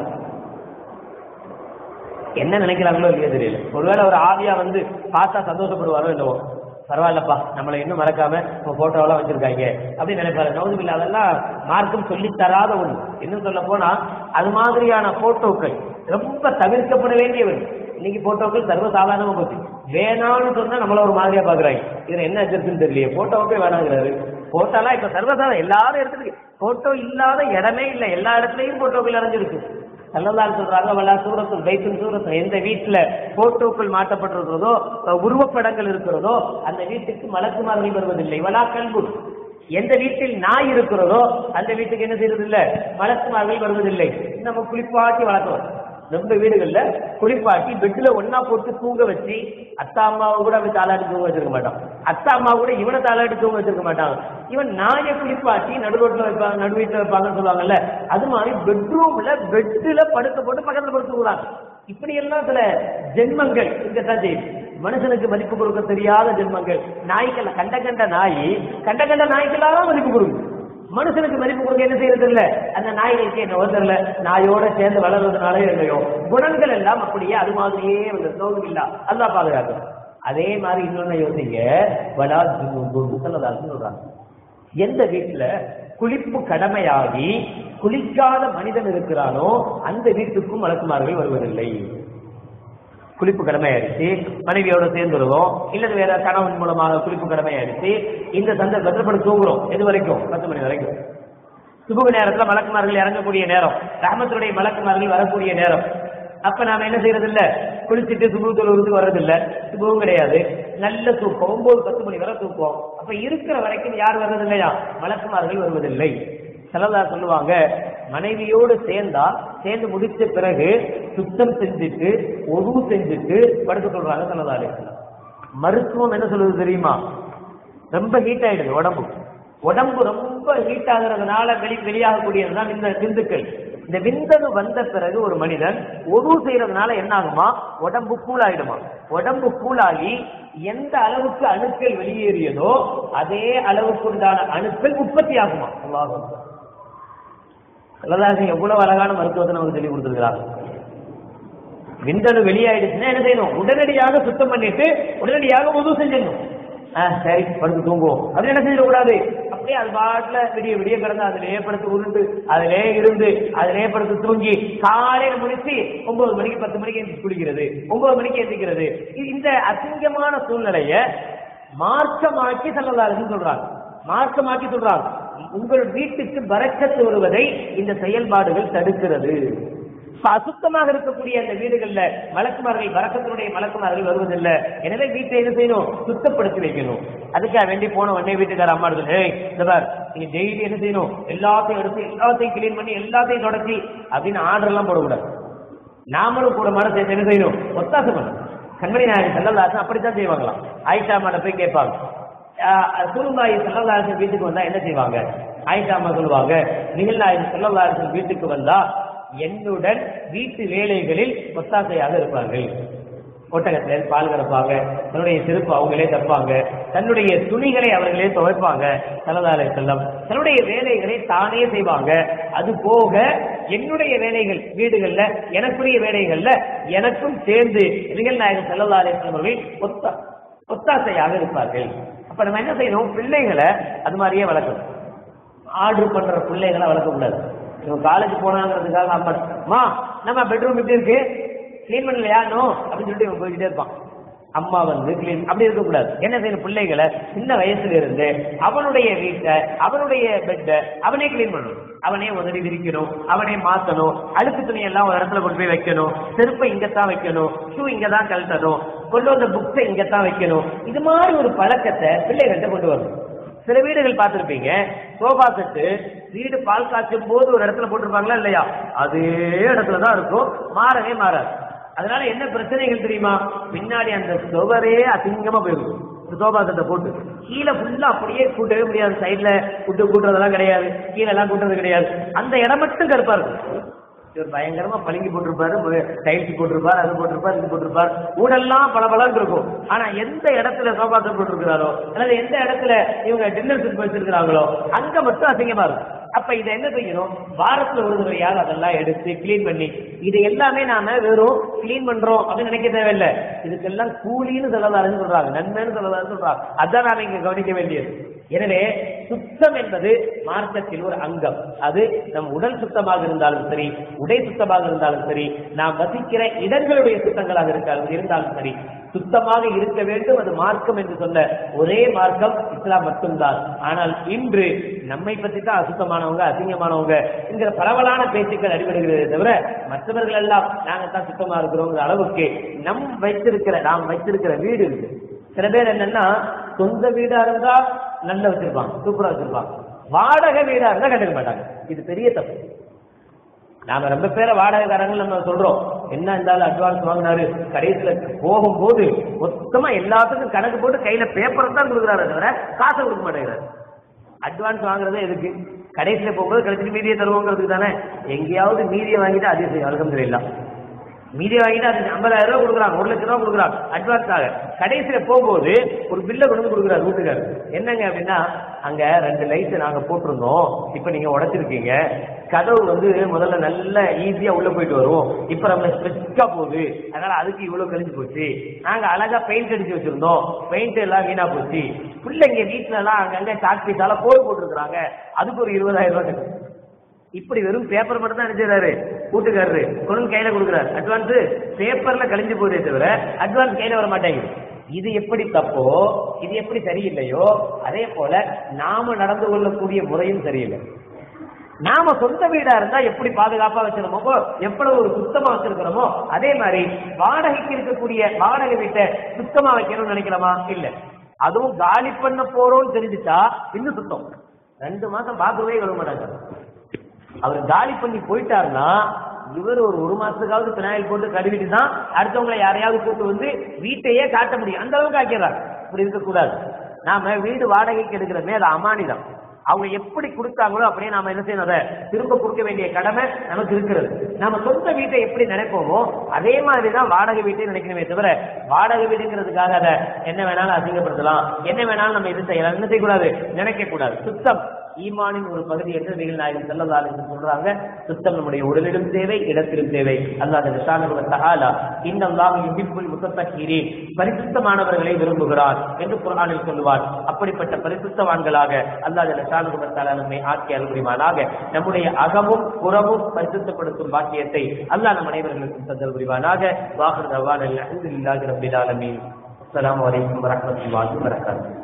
என்ன நினைக்கிறாங்களோ இல்லையோ தெரியல, ஒருவேளை ஒரு ஆவியா வந்து பார்த்தா சந்தோஷப்படுவாரோ என்னவோ, பரவாயில்லப்பா நம்மளை இன்னும் மறக்காம போட்டோவெல்லாம் வச்சிருக்காங்க அப்படின்னு நினைப்பாரு. நவுதுபில்லா, அதெல்லாம் மார்க்கம் சொல்லி தராத ஒண்ணு. இன்னும் சொல்ல போனா அது மாதிரியான போட்டோக்கள் ரொம்ப தவிர்க்கப்பட வேண்டியவர். இன்னைக்கு போட்டோக்கள் சர்வசாதாரணமா போச்சு. வேணாம்னு சொன்னா நம்மள ஒரு மாதிரியா பாக்குறாங்க, இதுல என்ன வச்சிருக்குன்னு தெரியலையே, போட்டோவுக்கே வேணாங்கிறாரு. போட்டோலாம் இப்ப சர்வசாதாரணம், எல்லாரும் எடுத்துருக்கு. போட்டோ இல்லாத இடமே இல்லை, எல்லா இடத்துலயும் போட்டோக்கள் நிறைஞ்சிருக்கு. ஸல்லல்லாஹு சொல்றாங்க, வலா சூரத்துல் பைத்துன் சூரத்துன், எந்த வீட்டுல போட்டோக்கள் மாட்டப்பட்டிருக்கிறதோ, உருவப்படங்கள் இருக்கிறதோ அந்த வீட்டுக்கு மலக்குமார்கள் வருவதில்லை. வலா கல்புன், எந்த வீட்டில் நாய் இருக்கிறதோ அந்த வீட்டுக்கு என்ன செய்யறது இல்ல, மலக்குமார்கள் வருவதில்லை. நம்ம குளிப்பாட்டி வளர்க்கிறோம், ரொம்ப வீடுகள்ல குளிப்பாட்டி பெட்ல ஒன்னா போட்டு தூங்க வச்சு, அத்தா அம்மாவை கூட அப்படி தாளாட்டி தூங்க வச்சிருக்க மாட்டான், அத்தா அம்மா கூட இவனை தாளாட்டி தூங்க வச்சிருக்க மாட்டாங்க. இவன் நாயை குளிப்பாட்டி நடுரோட்ல வைப்பாங்க, நடு வீட்டுல வைப்பாங்கன்னு சொல்லுவாங்கல்ல, அது மாதிரி பெட்ரூம்ல பெட்ல படுக்க போட்டு பக்கத்துல படுத்து தூங்குறாங்க. இப்படி எல்லாம் சில ஜென்மங்கள் இருக்கத்தான் செய்யுது. மனுஷனுக்கு மதிப்பு கொடுக்க தெரியாத ஜென்மங்கள். நாய்க்கெல்லாம் கண்ட நாய்க்கெல்லாம் மதிப்பு கொடுக்கும், மனுஷனுக்கு மதிப்பு கொடுக்க என்ன செய்யறது இல்ல. அந்த நாய்களுக்கு என்ன தெரியல, நாயோட சேர்ந்து வளர்றதுனாலே இல்லையோ, குணங்கள் எல்லாம் அப்படியே அது மாதிரியே வந்து சோகம் இல்ல, அல்லாஹ் பாதுகாக்கும். அதே மாதிரி இன்னொன்னு யோசிங்க, சொல்றாங்க, எந்த வீட்டுல குளிப்பு கடமையாகி குளிக்காத மனிதன் இருக்கிறானோ அந்த வீட்டுக்கும் மலக்குமார்கள் வருவதில்லை. குளிப்பு கடமையாயிடுச்சு, மனைவியோட சேர்ந்து வருவோம், இல்லது வேற கணவன் மூலமாக குளிப்பு கடமையாயிடுச்சு, இந்த சந்தர்ப்பத்தில் படுத்து தூங்குறோம். எது வரைக்கும்? 10 மணி வரைக்கும். சுபுகு நேரத்துல மலக்குமார்கள் இறங்கக்கூடிய நேரம், ரஹ்மத்துடைய மலக்குமார்கள் வரக்கூடிய நேரம். அப்ப நாம என்ன செய்யறது இல்ல, குளிச்சுட்டு சுபு தொழுவதுக்கு வர்றது இல்ல, சுபுவும் கிடையாது, நல்ல தூக்கம், 9-10 மணி வரை தூக்கம். அப்ப இருக்கிற வரைக்கும் யார் வர்றது இல்லையா? மலக்குமார்கள் வருவதில்லை. ஸல்லல்லாஹு சொல்லுவாங்க, மனைவியோடு சேர்ந்து முடிச்ச பிறகு சுத்தம் செஞ்சுட்டு ஒது செஞ்சுட்டு படுக்க சொல்றாங்க ஸல்லல்லாஹு அலைஹி வஸல்லம். மருத்துவம் என்ன சொல்லுது தெரியுமா? ரொம்ப ஹீட் ஆயிடுது உடம்பு ரொம்ப ஹீட் ஆகுறதுனால வெளியாகக்கூடியதுதான் இந்த விந்துக்கள். இந்த விந்தணு வந்த பிறகு ஒரு மனிதன் ஒது செய்யறதுனால என்ன ஆகுமா? உடம்பு கூலாயிடுமா. உடம்பு கூலாகி எந்த அளவுக்கு அணுக்கள் வெளியேறியதோ அதே அளவுக்கு உண்டான அணுக்கள் உற்பத்தி ஆகுமா. எவ்வளவு அழகான மருத்துவத்தை நமக்கு சொல்லி கொடுத்திருக்கிறாங்க. விந்தணு வெளியாயிடுச்சுன்னா என்ன செய்யணும்? உடனடியாக சுத்தம் பண்ணிட்டு உடனடியாக உது செஞ்சிடணும். சரி படுத்து தூங்குவோம் அப்படின்னு என்ன செஞ்சிடக்கூடாது. அப்படியே அது பாட்டுல விடிய கிடந்து அதிலே படுத்து உருண்டு அதிலே இருந்து அதிலே படுத்து தூங்கி காலையில முடிச்சு 9 மணிக்கு 10 மணிக்கு எந்திரிச்சு குளிக்கிறது, 9 மணிக்கு எந்திரிக்கிறது. இந்த அசிங்கமான சூழ்நிலைய மார்க்கமாக்கி ஸல்லல்லாஹு சொல்றாங்க. மார்க்கமாக்கி சொல்றாங்க, உங்கள் வீட்டுக்கு பரக்கத்து வருவதை இந்த செயல்பாடுகள் தடுக்கிறது. அசுத்தமாக இருக்கக்கூடிய அந்த வீடுகள்ல மலக்குமார்கள், பரக்கத்தினுடைய மலக்குமார்கள் வருவதில்லை. எனவே வீட்டை என்ன செய்யணும்? சுத்தப்படுத்தி வைக்கணும். அதுக்காக வேண்டி போன உடனே வீட்டுக்கார அம்மா எடுத்து, இந்த பார் நீங்க டெய்லி என்ன செய்யணும்? எல்லாத்தையும் எடுத்து எல்லாத்தையும் கிளீன் பண்ணி எல்லாத்தையும் தொடச்சி அப்படின்னு ஆர்டர் எல்லாம் போடக்கூடாது. நாமளும் கூட மாட சேர்த்து என்ன செய்யணும்? ஒத்தாசை பண்ணணும். கண்மணி நாயகம் ஸல்லல்லாஹு அலைஹி அப்படித்தான் செய்வாங்களாம். ஆயிஷா அம்மா போய் கேட்பாங்க, ரசூலுல்லாஹி ஸல்லல்லாஹு அலைஹி வீட்டுக்கு வந்தா என்ன செய்வாங்க? ஆயிஷா அம்மா சொல்லுவாங்க, நிகழ் நாயகம் ஸல்லல்லாஹு அலைஹி வீட்டுக்கு வந்தா என்னுடன் வீட்டு வேலைகளில் ஒத்தாசையாக இருப்பார்கள். ஒட்டகத்திலே பால் கறப்பாங்க, தன்னுடைய செருப்பு அவங்களே தப்பாங்க, தன்னுடைய துணிகளை அவர்களே துவைப்பாங்க ஸல்லல்லாஹு அலைஹி வஸல்லம். தன்னுடைய வேலைகளை தானே செய்வாங்க. அது போக என்னுடைய வேலைகள் வீடுகள்ல எனக்குரிய வேலைகள்ல எனக்கும் சேர்ந்து நிகழ் நாயகம் ஸல்லல்லாஹு அலைஹி வஸல்லம் அவர்கள் ஒத்தாசையாக இருப்பார்கள். அப்ப நம்ம என்ன செய்யணும்? பிள்ளைகளை அது மாதிரியே வளர்க்கணும். ஆர்டர் பண்ற பிள்ளைகளை வளர்க்கக்கூடாது. இவங்க காலேஜ் போனாங்கிறதுக்காக அம்மா நம்ம பெட்ரூம் இப்படி இருக்கு கிளீன் பண்ணலையா நோ அப்படின்னு சொல்லிட்டு இவங்க போய்கிட்டே இருப்பான். அம்மா வந்து கிளீன் அப்படி இருக்கக்கூடாது. என்ன செய்யணும்? பிள்ளைகளை சின்ன வயசுல இருந்து அவனுடைய வீட்டை அவனுடைய பெட்டை அவனே கிளீன் பண்ணணும். அவனே உதவி விரிக்கணும், அவனே மாத்தணும், அழுக்கு துணியெல்லாம் ஒரு இடத்துல கொண்டு போய் வைக்கணும், செருப்பை இங்கத்தான் வைக்கணும், ஷூ இங்கதான் கழட்டணும், கொண்டு வந்த புக்ஸை இங்கத்தான் வைக்கணும். இது மாதிரி ஒரு பழக்கத்தை பிள்ளைகள்கிட்ட கொண்டு வரணும். சில வீடுகள் பார்த்திருப்பீங்க, சோபா செட்டு வீடு பால் காய்ச்சும் போது ஒரு இடத்துல போட்டிருப்பாங்களா இல்லையா? அதே இடத்துலதான் இருக்கும், மாறவே மாறாது. அதனால என்ன பிரச்சனைகள் தெரியுமா? பின்னாடி அந்த சுவரே அசிங்கமா போயிருக்கும். சோபா செட்டை போட்டு கீழே ஃபுல்லா அப்படியே கூட்டவே முடியாது. சைட்ல கூட்டுறதெல்லாம் கிடையாது, கீழே எல்லாம் கூட்டுறது கிடையாது. அந்த இடம் மட்டும் கருப்பா இருக்கும். இவர் பயங்கரமா பளிங்கு போட்டிருப்பாரு, டைல்ஸ் போட்டிருப்பாரு, அது போட்டிருப்பாரு, இது போட்டிருப்பாரு, ஊடெல்லாம் பல இருக்கும். ஆனா எந்த இடத்துல சோபா செட் போட்டிருக்கிறாரோ அல்லது எந்த இடத்துல இவங்க டின்னர் செட் வச்சிருக்கிறாங்களோ அங்க மட்டும் அசிங்கமா இருக்கும். அப்ப இதை என்ன செய்யணும்? வாரத்துல ஒரு முறையாக அதெல்லாம் எடுத்து கிளீன் பண்ணி, இது எல்லாமே நாம வெறும் கிளீன் பண்றோம் அப்படின்னு நினைக்க தேவையில்லை. இதுக்கெல்லாம் கூலின்னு சொல்லலாருன்னு சொல்றாங்க, நன்மைன்னு சொல்லலாருன்னு சொல்றாங்க. அதான் நாம இங்க கவனிக்க வேண்டியது. எனவே சுத்தம் என்பது மார்க்கத்தில் ஒரு அங்கம். அது நம் உடல் சுத்தமாக இருந்தாலும் சரி, உடை சுத்தமாக இருந்தாலும் சரி, நாம் வசிக்கிற இடங்களுடைய சுத்தங்களாக இருந்தாலும் சரி, சுத்தமாக இருக்க வேண்டும். அது மார்க்கம் என்று சொன்ன ஒரே மார்க்கம் இஸ்லாம் மட்டும்தான். ஆனால் இன்று நம்மை பற்றி தான் அசுத்தமானவங்க, அசிங்கமானவங்க என்கிற பரவலான பேச்சுக்கள் அடிபடுகிறதே தவிர மற்றவர்கள் எல்லாம் நாங்க தான் சுத்தமா இருக்கிறோங்கிற அளவுக்கு நாம் வைத்திருக்கிற வீடு இருக்கு. சில பேர் என்னன்னா சொந்த வீடா இருந்தா நல்லா வச்சிருப்பாங்க, சூப்பரா வச்சிருப்பாங்க, வாடகை வீடா இருந்தா கண்டுக்க மாட்டாங்க. இது பெரிய தப்பு. நாம ரொம்ப பேரை வாடகைக்காரங்க நம்ம சொல்றோம், என்ன இருந்தாலும் அட்வான்ஸ் வாங்கினாரு, கடைசியில போகும்போது மொத்தமா எல்லாத்துக்கும் கணக்கு போட்டு கையில பேப்பர் தான் கொடுக்குறாரு தவிர காசை கொடுக்க மாட்டேங்கிறாரு. அட்வான்ஸ் வாங்குறதே எதுக்கு? கடைசியில போகும்போது கடைசியில் மீதியை தருவோங்கிறதுக்கு தானே. எங்கேயாவது மீதியை வாங்கிட்டு அதே செய்யும், அல்ஹம்துலில்லாஹ். மீதியை வாங்கிட்டு அது 50,000 ரூபாய் கொடுக்குறாங்க, 1 லட்சம் ரூபாய் கொடுக்குறாங்க அட்வான்ஸாக. கடைசியில போகும்போது ஒரு பில்லை கொண்டு கொடுக்குறாரு வீட்டுக்காரு. என்னங்க அப்படின்னா, அங்க 2 லைட் நாங்க போட்டிருந்தோம், இப்ப நீங்க உடைச்சிருக்கீங்க, கதவு வந்து முதல்ல நல்ல ஈஸியா உள்ள போயிட்டு வரும், இப்ப நம்ம ஸ்ட்ரெச்சா போகுது, அதனால அதுக்கு இவ்வளவு கழிஞ்சு போச்சு. நாங்க அழகா பெயிண்ட் அடிச்சு வச்சிருந்தோம், பெயிண்ட் எல்லாம் வீணா போச்சு. பிள்ளைங்க வீட்டுல எல்லாம் அங்கங்க சாக் பீஸால போட்டுருக்காங்க, அதுக்கு ஒரு 20,000 ரூபாய். இப்படி வெறும் பேப்பர் மட்டும் தான் நினைச்சாரு கூட்டுக்காரரு, கொண்டு கையில கொடுக்குறாரு. அட்வான்ஸ் பேப்பர்ல கழிஞ்சு போதே தவிர அட்வான்ஸ் கையில வர மாட்டேங்குது. இது எப்படி தப்போ, இது எப்படி சரியில்லையோ, அதே போல நாம நடந்து கொள்ளக்கூடிய முறையும் சரியில்லை. நாம சொந்த வீடா இருந்தா எப்படி பாதுகாப்பா வச்சிருக்கோமோ, எவ்வளவு ஒரு சுத்தமா வச்சிருக்கிறோமோ, அதே மாதிரி வாடகைக்கு இருக்கக்கூடிய வாடகை வீட்டை சுத்தமா வைக்கணும்னு நினைக்கிறோமா? இல்ல. அதுவும் காலி பண்ண போறோம்னு தெரிஞ்சுட்டா இன்னும் சுத்தம். 2 மாசம் பாத்ரூமே கழுவ மாட்டாங்க. அவர் காலி பண்ணி போயிட்டாருன்னா இவர் ஒரு மாசத்துக்காவது பினாயில் போட்டு கழுவிட்டு தான் அடுத்தவங்களை யாரையாவது கூட்டு வந்து வீட்டையே காட்ட முடியும். அந்த அளவுக்கு ஆக்கிறாங்க. இப்படி இருக்கக்கூடாது. நாம வீடு வாடகைக்கு எடுக்கிறோமே, அது அமானிதம். அவங்க எப்படி கொடுத்தாங்களோ அப்படியே நாம என்ன செய்யணும், அதை திரும்ப கொடுக்க வேண்டிய கடமை நமக்கு இருக்கிறது. நம்ம சொந்த வீட்டை எப்படி நினைப்போமோ அதே மாதிரிதான் வாடகை வீட்டை நினைக்கணுமே தவிர, வாடகை வீடுங்கிறதுக்காக அதை என்ன வேணாலும் அசிங்கப்படுத்தலாம், என்ன வேணாலும் நம்ம இது செய்யலாம், என்ன செய்யக்கூடாது, நினைக்க கூடாது. சுத்தம் ஈமானின் ஒரு பகுதி என்று நபிகள் நாயகம் ஸல்லல்லாஹு அலைஹி வஸல்லம் சொல்றாங்க. சுத்தம் நம்முடைய உடலிலும் தேவை, இடத்திலும் தேவை. அல்லாஹ் சுப்ஹானஹு வ தஆலா இன்னல்லாஹு யுஹிப்புல் முத்தஹஹிரீன், பரிசுத்தமானவர்களை விரும்புகிறார் என்று குர்ஆனில் சொல்லுவார். அப்படிப்பட்ட பரிசுத்தவான்களாக அல்லாஹ் சுப்ஹானஹு வ தஆலா நம்மை ஆக்கி அருள் புரிவானாக. நம்முடைய அகமும் புறமும் பரிசுத்தப்படுத்தும் பாக்கியத்தை அல்லாஹ் நம் அனைவர்களுக்கும் தந்தல் புரிவானாக. வாஹிர் தவானா அல்ஹம்துலில்லாஹி ரப்பில் ஆலமீன். அஸ்ஸலாமு அலைக்கும் வரஹ்மத்துல்லாஹி வபரகாத்துஹு.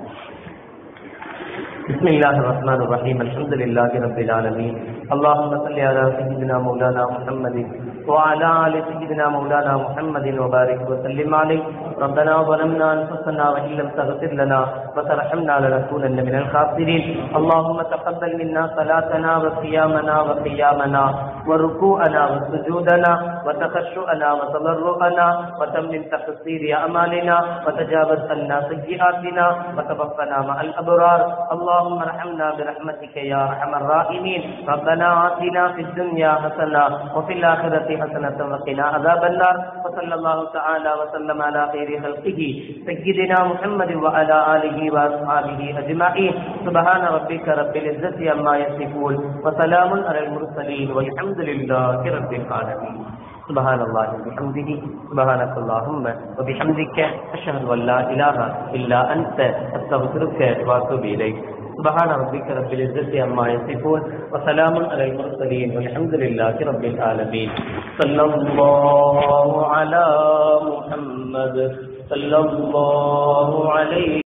بسم الله الرحمن الرحيم. الحمد لله رب العالمين. اللهم صل على سيدنا مولانا محمد وعلى آل سيدنا مولانا محمد وبارك وسلم عليه. ربنا ظلمنا أنفسنا وإن لم تغفر لنا وترحمنا لنكونن من الخاسرين. اللهم تقبل منا صلاتنا وصيامنا وقيامنا وركوعنا وسجودنا وتخشعنا وتضرعنا وتمم تقصير أعمالنا وتجاوز عنا سيئاتنا وتوفنا مع الأبرار. اللهم ارحمنا برحمتك يا أرحم الراحمين. ربنا آتنا في الدنيا حسنة وفي الآخرة حسنة وقنا عذاب النار. وصلى الله تعالى وسلم على خير خلقه سيدنا محمد وعلى آله وأصحابه أجمعين. سبحان ربك رب العزة عما يصفون وسلام على المرسلين والحمد لله رب العالمين. سبحان الله وبحمده سبحانك اللهم وبحمدك أشهد أن لا إله إلا أنت أستغفرك وأتوب إليك. سبحان ربك رب العزة عما يصفون وسلام على المرسلين والحمد لله رب العالمين. صلى الله على محمد صلى الله عليه